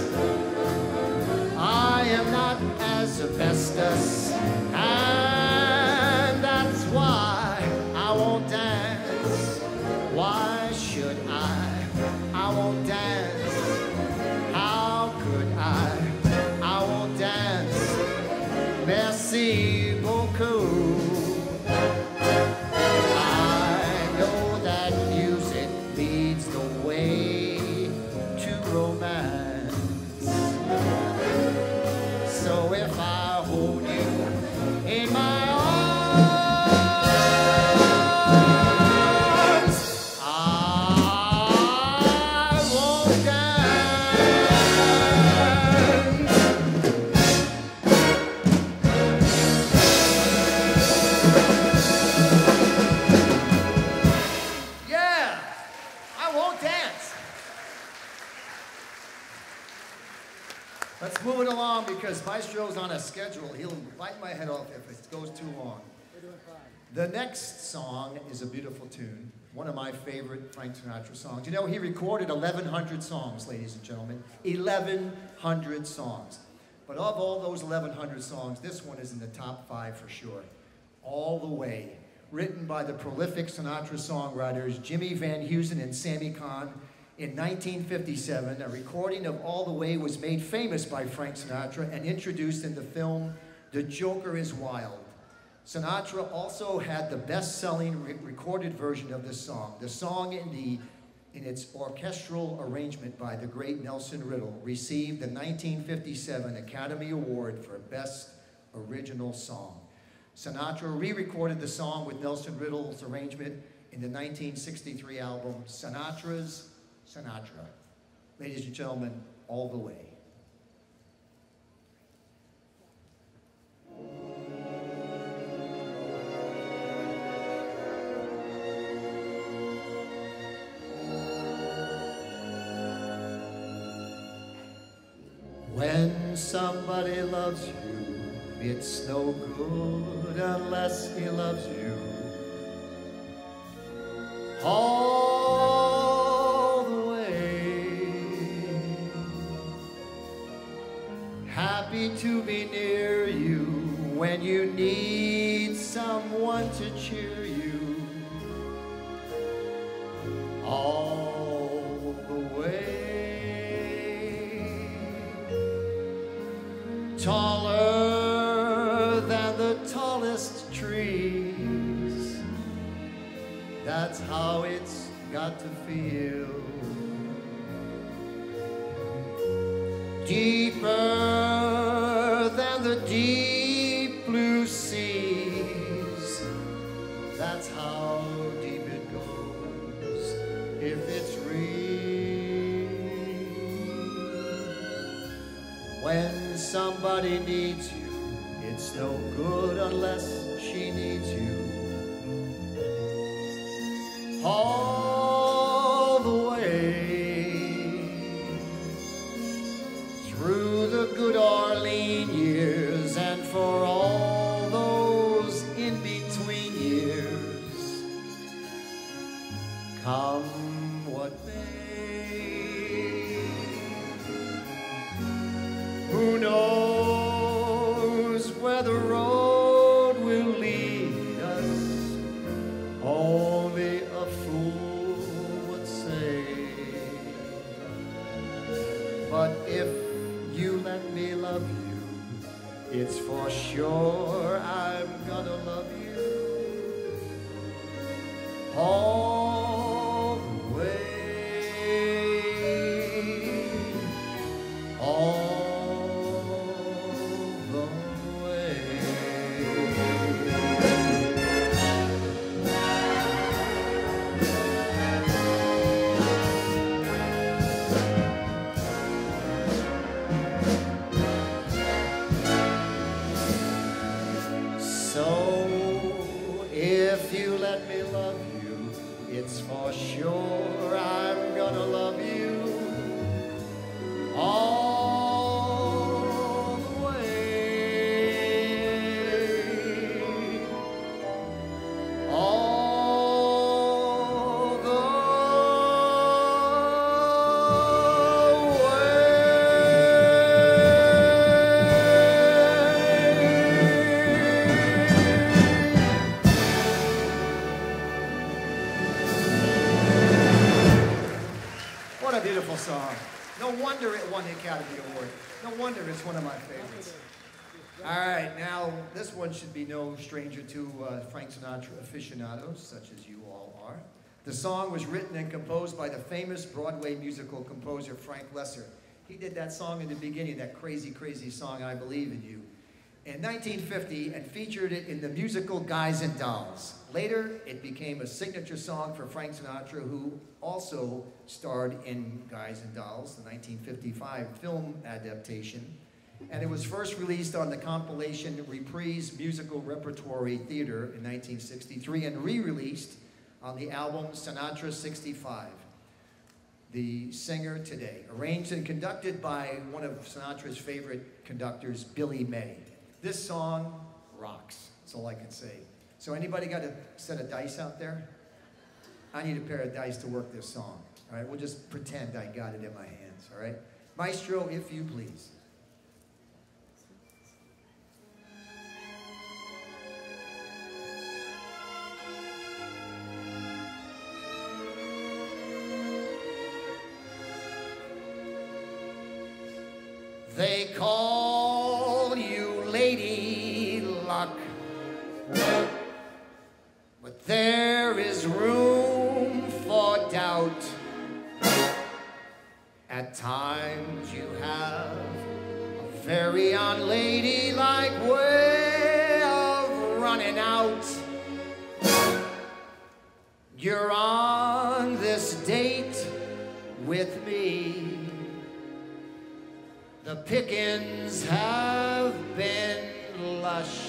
I am not asbestos, and that's why I won't dance. Why should I? I won't dance. How could I? I won't dance. Merci beaucoup. Because Maestro's on a schedule, he'll bite my head off if it goes too long. We're doing fine. The next song is a beautiful tune, one of my favorite Frank Sinatra songs. You know, he recorded eleven hundred songs, ladies and gentlemen, eleven hundred songs. But of all those eleven hundred songs, this one is in the top five for sure. All the Way, written by the prolific Sinatra songwriters Jimmy Van Heusen and Sammy Cahn in nineteen fifty-seven. A recording of All the Way was made famous by Frank Sinatra and introduced in the film The Joker is Wild. Sinatra also had the best-selling re recorded version of this song. The song in, the, in its orchestral arrangement by the great Nelson Riddle received the nineteen fifty-seven Academy Award for Best Original Song. Sinatra re-recorded the song with Nelson Riddle's arrangement in the nineteen sixty-three album Sinatra's Sinatra. Ladies and gentlemen, All the Way. When somebody loves you, it's no good unless he loves you all the way. Happy to be near you when you need someone to cheer you all the way. Taller than the tallest trees, that's how it's got to feel. Deeper than the deep blue seas, that's how deep it goes if it's real. When somebody needs you, it's no good unless she needs you all the way. Through the good Arlene years and for all those in-between years, come what may. Who knows where the road will lead us? Only a fool would say. But if you let me love you, it's for sure I'm gonna love you all the way, all the way. So if you let me love you, it's for sure I'm gonna love you all the way, all the way. What a beautiful song. No wonder it won the Academy Award. No wonder it's one of my favorites. All right, now this one should be no stranger to uh, Frank Sinatra aficionados, such as you all are. The song was written and composed by the famous Broadway musical composer Frank Lesser. He did that song in the beginning, that crazy, crazy song, I Believe in You, in nineteen fifty and featured it in the musical Guys and Dolls. Later, it became a signature song for Frank Sinatra, who also starred in Guys and Dolls, the nineteen fifty-five film adaptation. And it was first released on the compilation Reprise Musical Repertory Theater in nineteen sixty-three and re-released on the album Sinatra sixty-five. The Singer Today, arranged and conducted by one of Sinatra's favorite conductors, Billy May. This song rocks, that's all I can say. So anybody got a set of dice out there? I need a pair of dice to work this song. All right, we'll just pretend I got it in my hands, all right? Maestro, if you please. They call you Lady Luck, but there is room for doubt. At times you have a very unladylike way of running out. You're on this date with me. The pickings have been lush,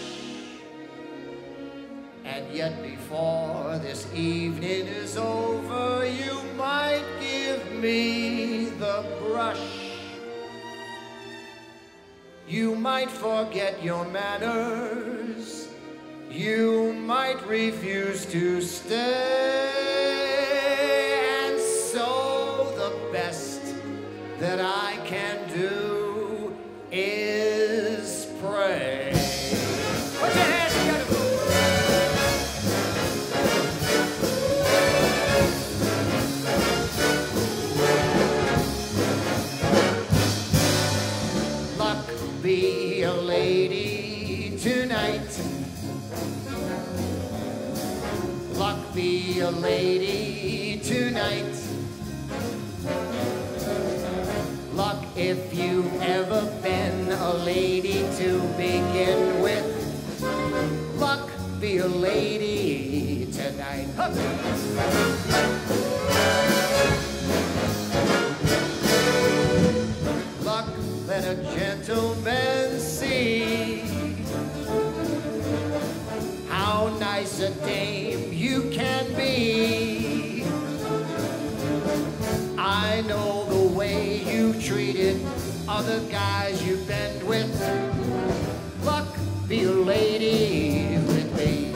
and yet before this evening is over, you might give me the brush. You might forget your manners. You might refuse to stay. And so the best that I can do is pray. Put your hands together. Luck be a lady tonight. Luck be a lady tonight. Luck if you've ever been a lady to begin with. Luck be a lady tonight. Hup. Luck let a gentleman see how nice a dame you can be. I know the way you treated other guys you've been with. Luck be a lady with me.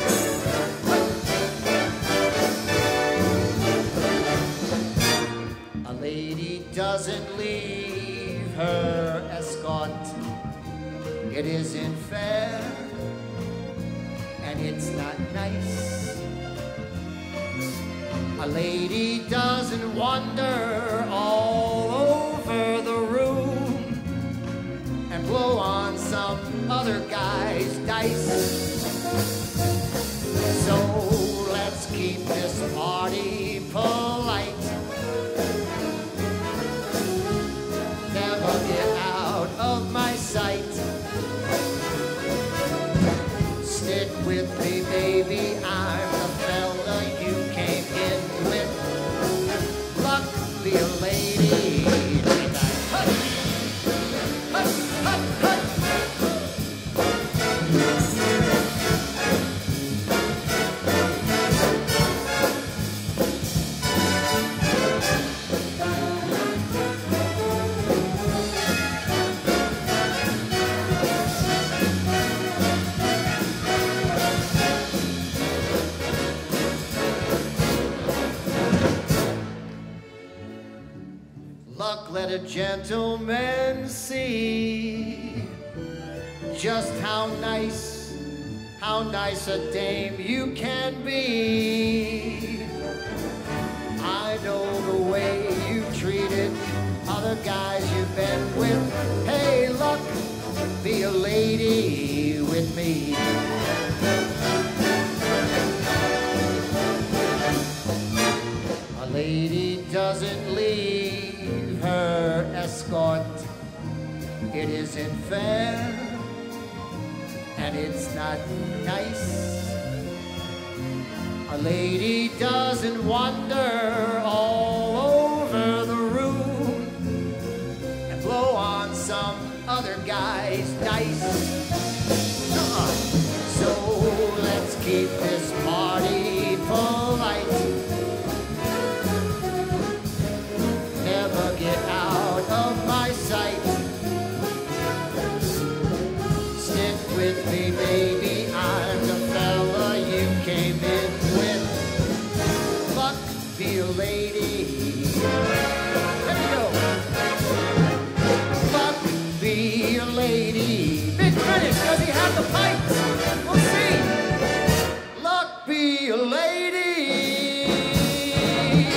A lady doesn't leave her escort. It isn't fair, and it's not nice. A lady doesn't wander all over the room and blow on some other guy's dice. So let's keep this party polite. Never get out of my sight. Stick with me, baby, I'm the fella you came in with. Luck be a lady tonight. Hut! Hut! Hut! Hut! Luck let a gentleman see just how nice, how nice a dame you can be. I know the way you treated other guys you've been with. Hey, Luck, be a lady with me. A lady doesn't leave her escort. It isn't fair, and it's not nice. A lady doesn't wander all over the room and blow on some other guy's dice. Uh-uh. So let's keep this party polite. Never get out of my sight. Stick with me, baby, I'm the fella you came in with. Luck be a lady. Let me go. Luck be a lady. Big finish, does he have the pipes? We'll see. Luck be a lady.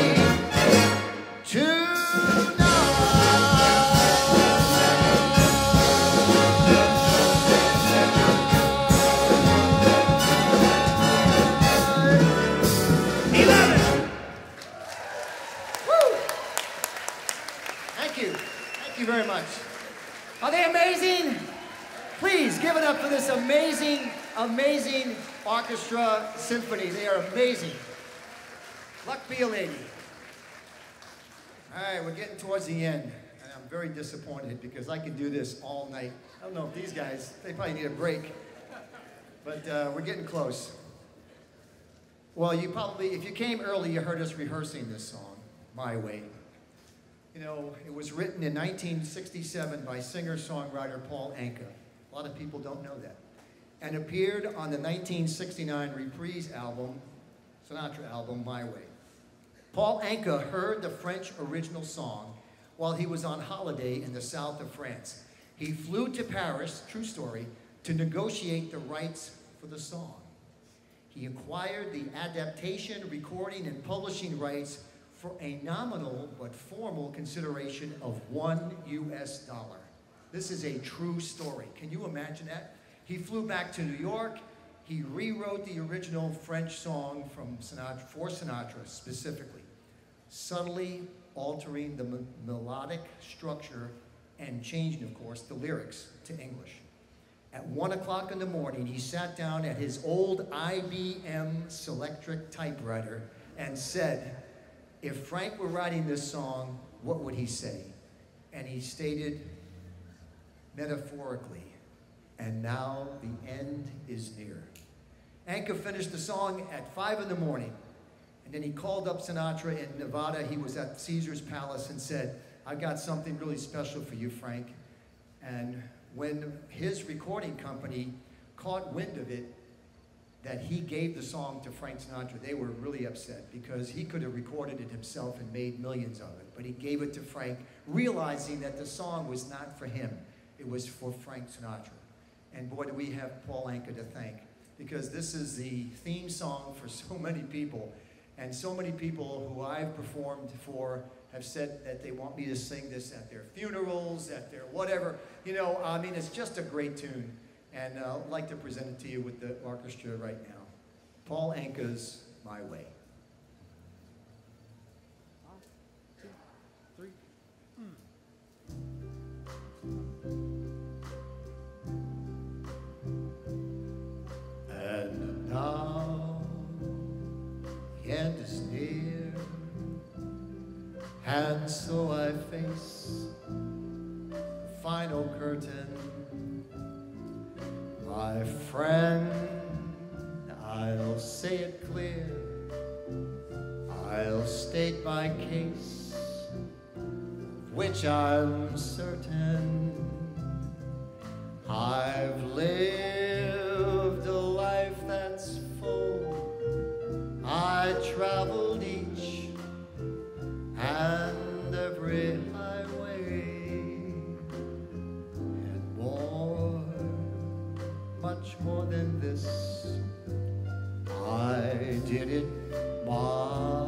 Tonight. much. Are they amazing? Please give it up for this amazing, amazing orchestra symphony. They are amazing. Luck be a lady. All right, we're getting towards the end, and I'm very disappointed because I could do this all night. I don't know if these guys, they probably need a break, but uh, we're getting close. Well, you probably, if you came early, you heard us rehearsing this song, My Way. You know, it was written in nineteen sixty-seven by singer-songwriter Paul Anka. A lot of people don't know that. And appeared on the nineteen sixty-nine Reprise album, Sinatra album, My Way. Paul Anka heard the French original song while he was on holiday in the south of France. He flew to Paris, true story, to negotiate the rights for the song. He acquired the adaptation, recording, and publishing rights for a nominal but formal consideration of one U S dollar. This is a true story. Can you imagine that? He flew back to New York. He rewrote the original French song from Sinatra, for Sinatra specifically, subtly altering the m melodic structure and changing, of course, the lyrics to English. At one o'clock in the morning, he sat down at his old I B M Selectric typewriter and said, if Frank were writing this song, what would he say? And he stated metaphorically, and now the end is near. Anka finished the song at five in the morning, and then he called up Sinatra in Nevada. He was at Caesar's Palace and said, I've got something really special for you, Frank. And when his recording company caught wind of it, that he gave the song to Frank Sinatra, they were really upset because he could have recorded it himself and made millions of it. But he gave it to Frank, realizing that the song was not for him. It was for Frank Sinatra. And boy, do we have Paul Anka to thank, because this is the theme song for so many people. And so many people who I've performed for have said that they want me to sing this at their funerals, at their whatever. You know, I mean, it's just a great tune. And uh, I'd like to present it to you with the orchestra right now. Paul Anka's My Way. One, two, three. Mm. And now the end is near, and so I face the final curtain. My friend, I'll say it clear, I'll state my case, which I'm certain. I've lived a life that's full, I traveled each and every much more than this. I did it my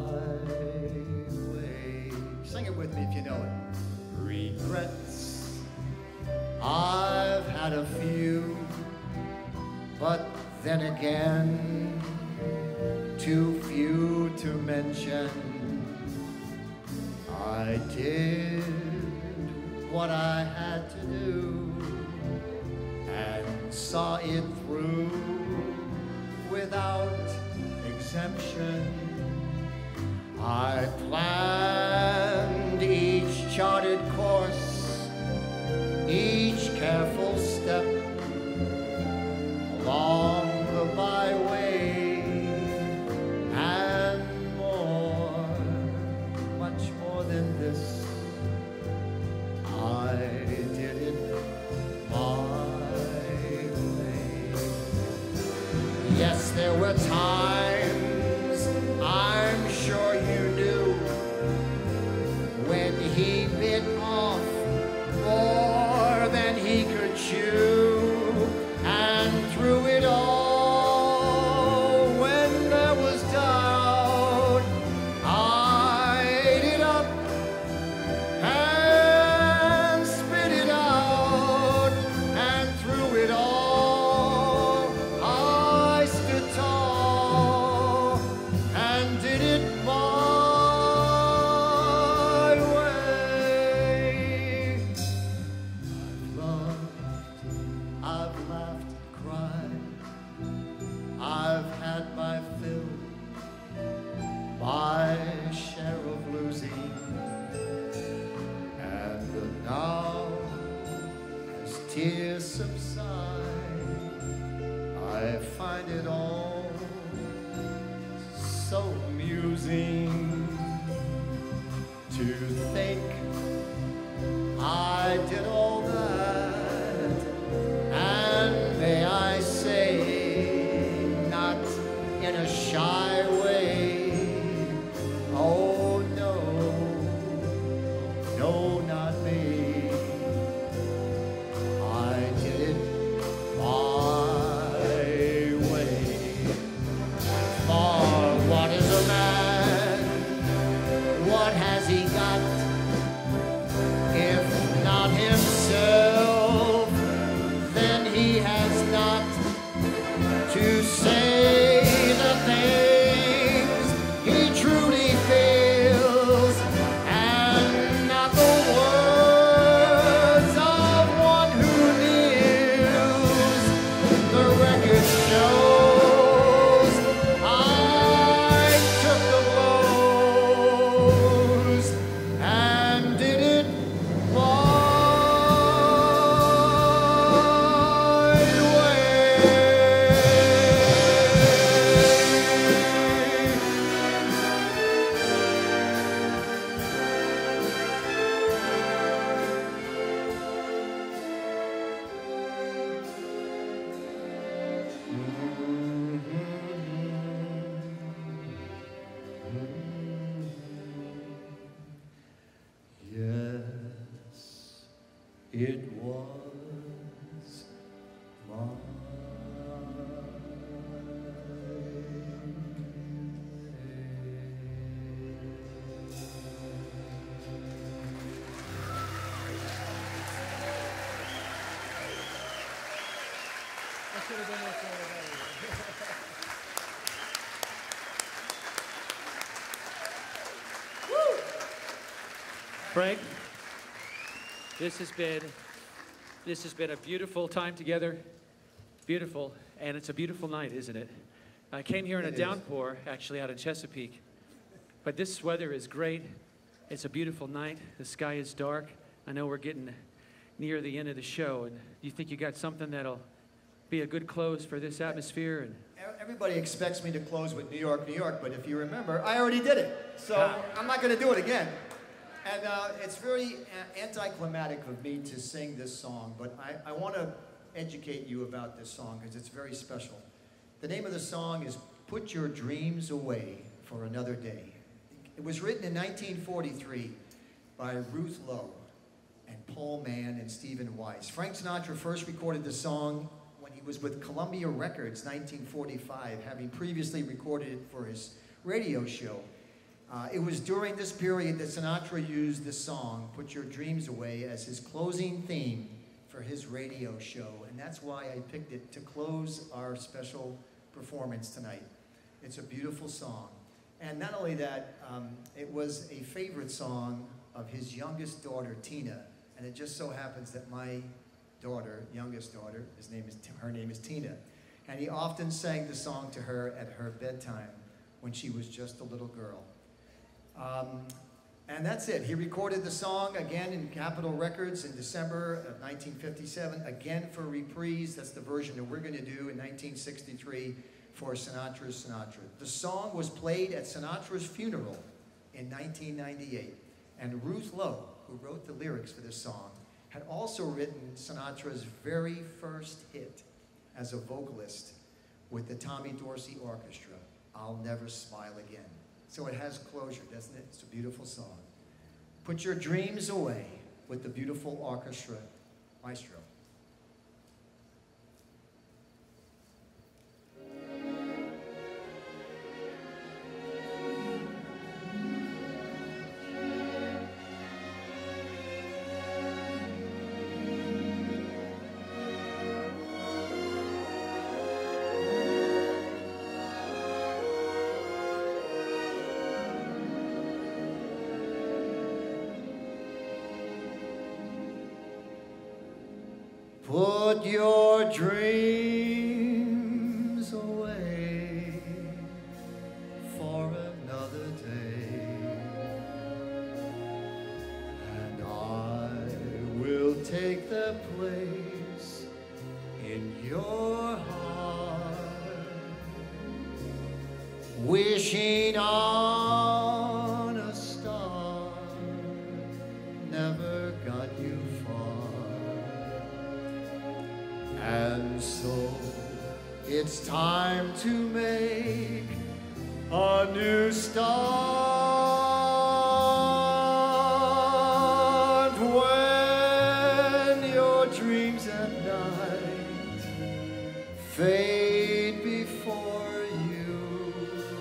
way. Sing it with me if you know it. Regrets, I've had a few, but then again, too few to mention. I did what I had to do and saw it through without exemption. I planned each charted course, each careful step along the byway, and more, much more than this, I did it my Yes, there were times, I'm sure you knew, tears subside, I find it all so amusing to think I did all that, and may I say, not in a shy way, oh no, no, not me. I did it my way. For what is a man? What has he got? If not himself, then he has not to say the things he truly feels, and not the words of one who kneels. The record shows I took the blows and did it my way. Yes, it was mine. Frank, this has been this has been a beautiful time together. Beautiful, and it's a beautiful night, isn't it? I came here in a It is. downpour, actually, out in Chesapeake. But this weather is great. It's a beautiful night. The sky is dark. I know we're getting near the end of the show, and you think you got something that'll be a good close for this atmosphere? And Everybody expects me to close with New York, New York, but if you remember, I already did it. So Ah. I'm not going to do it again. And uh, it's very a- anticlimactic of me to sing this song, but I, I want to educate you about this song because it's very special. The name of the song is Put Your Dreams Away for Another Day. It was written in nineteen forty-three by Ruth Lowe and Paul Mann and Stephen Weiss. Frank Sinatra first recorded the song when he was with Columbia Records, nineteen forty-five, having previously recorded it for his radio show. Uh, it was during this period that Sinatra used this song, Put Your Dreams Away, as his closing theme for his radio show. And that's why I picked it to close our special performance tonight. It's a beautiful song. And not only that, um, it was a favorite song of his youngest daughter, Tina. And it just so happens that my daughter, youngest daughter, his name is, her name is Tina. And he often sang the song to her at her bedtime when she was just a little girl. Um, and that's it. He recorded the song again in Capitol Records in December of nineteen fifty-seven, again for reprise. That's the version that we're going to do in nineteen sixty-three for Sinatra's Sinatra. The song was played at Sinatra's funeral in nineteen ninety-eight. And Ruth Lowe, who wrote the lyrics for this song, had also written Sinatra's very first hit as a vocalist with the Tommy Dorsey Orchestra, I'll Never Smile Again. So it has closure, doesn't it? It's a beautiful song. Put your dreams away with the beautiful orchestra, Maestro. Put your dreams away for another day, and I will take their place your heart, wishing on a star never got you far. And so it's time to make a new start. When your dreams at night fade before you,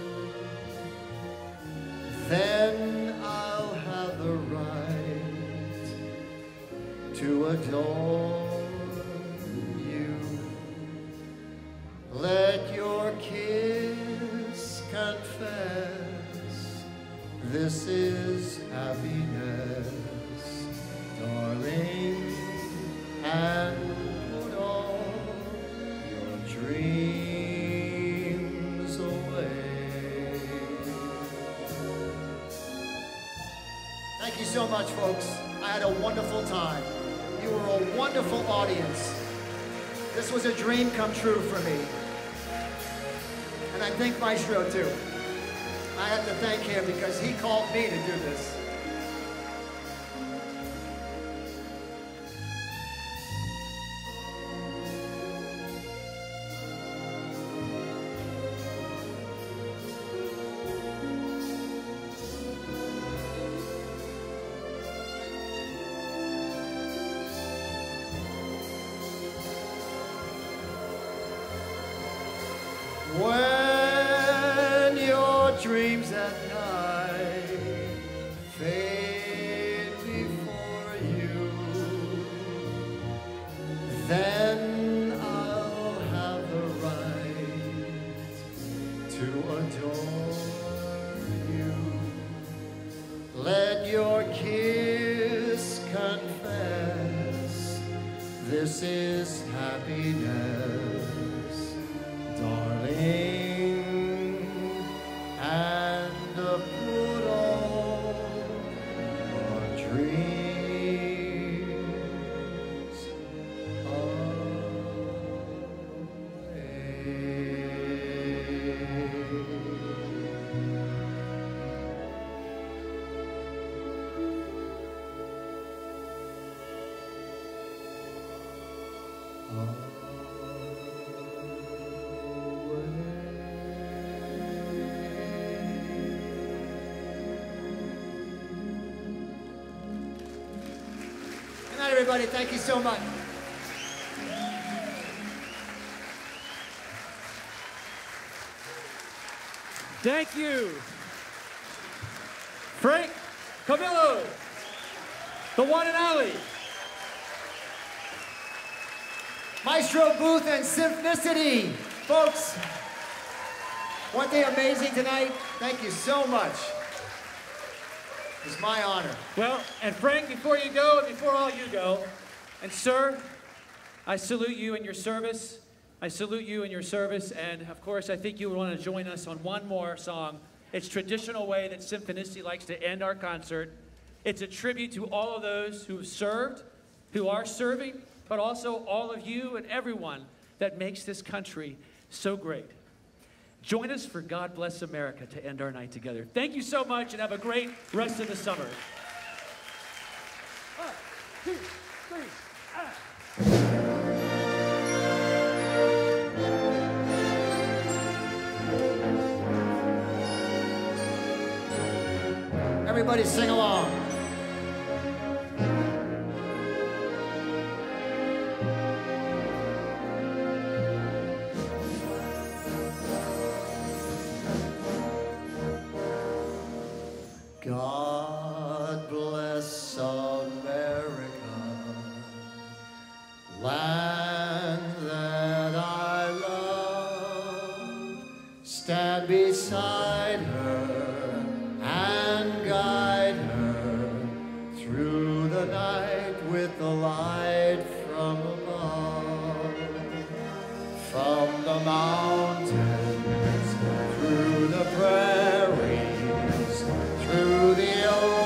then I'll have the right to adore you. Let your kiss confess this is happiness, darling, and put all your dreams away. Thank you so much, folks. I had a wonderful time. You were a wonderful audience. This was a dream come true for me. And I thank Maestro too. I have to thank him because he called me to do this. When your dreams at night fade before you, then I'll have the right to adore you. Let your kiss confess this is happiness, darling, and uh, put all our dreams Good night, everybody. Thank you so much. Thank you. Frank Cubillo, the one and only. Maestro, Boothe, and Symphonicity. Folks, weren't they amazing tonight? Thank you so much. It's my honor. Well, and Frank, before you go, and before all you go, and sir, I salute you in your service. I salute you in your service, and of course, I think you would want to join us on one more song. It's traditional way that Symphonicity likes to end our concert. It's a tribute to all of those who have served, who are serving, but also all of you and everyone that makes this country so great. Join us for God Bless America to end our night together. Thank you so much, and have a great rest of the summer. One, two, three, ah. Everybody sing along. God bless America, land that I love. Stand beside her and guide her through the night with the light from above. From the mountains, through the prairies, through the ocean,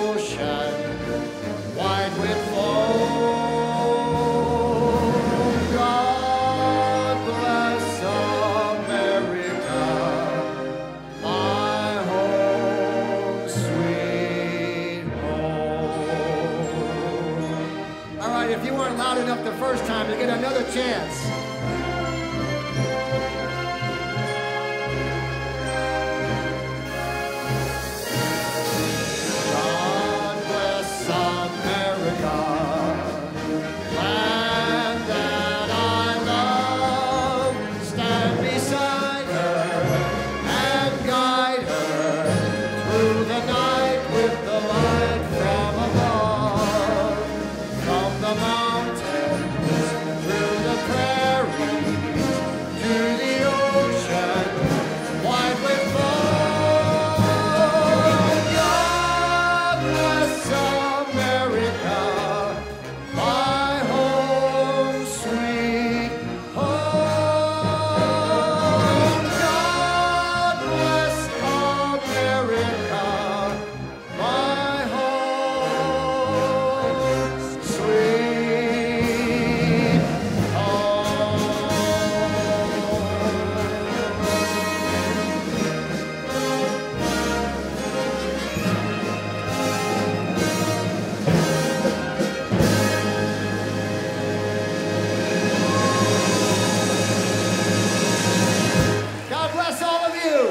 loud enough the first time to get another chance. God bless America, land that I love. Stand beside her and guide her through the night with the light from above. From the mountains, through the prairies, to the ocean, wide with foam. God bless America, my home sweet home. God bless America, my home sweet home. God bless all of you.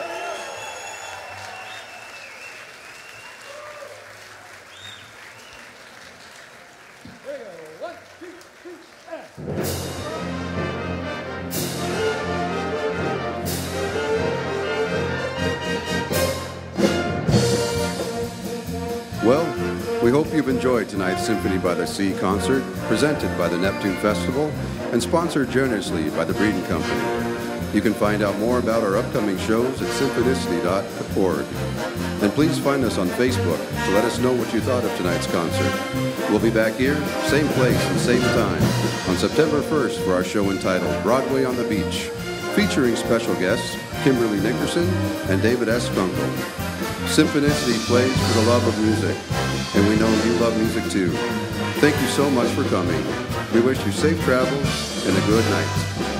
Well, we hope you've enjoyed tonight's Symphony by the Sea concert, presented by the Neptune Festival and sponsored generously by the Breeden Company. You can find out more about our upcoming shows at symphonicity dot org. And please find us on Facebook to let us know what you thought of tonight's concert. We'll be back here, same place and same time, on September first for our show entitled Broadway on the Beach, featuring special guests Kimberly Nickerson and David S. Kunkel. Symphonicity plays for the love of music, and we know you love music too. Thank you so much for coming. We wish you safe travels and a good night.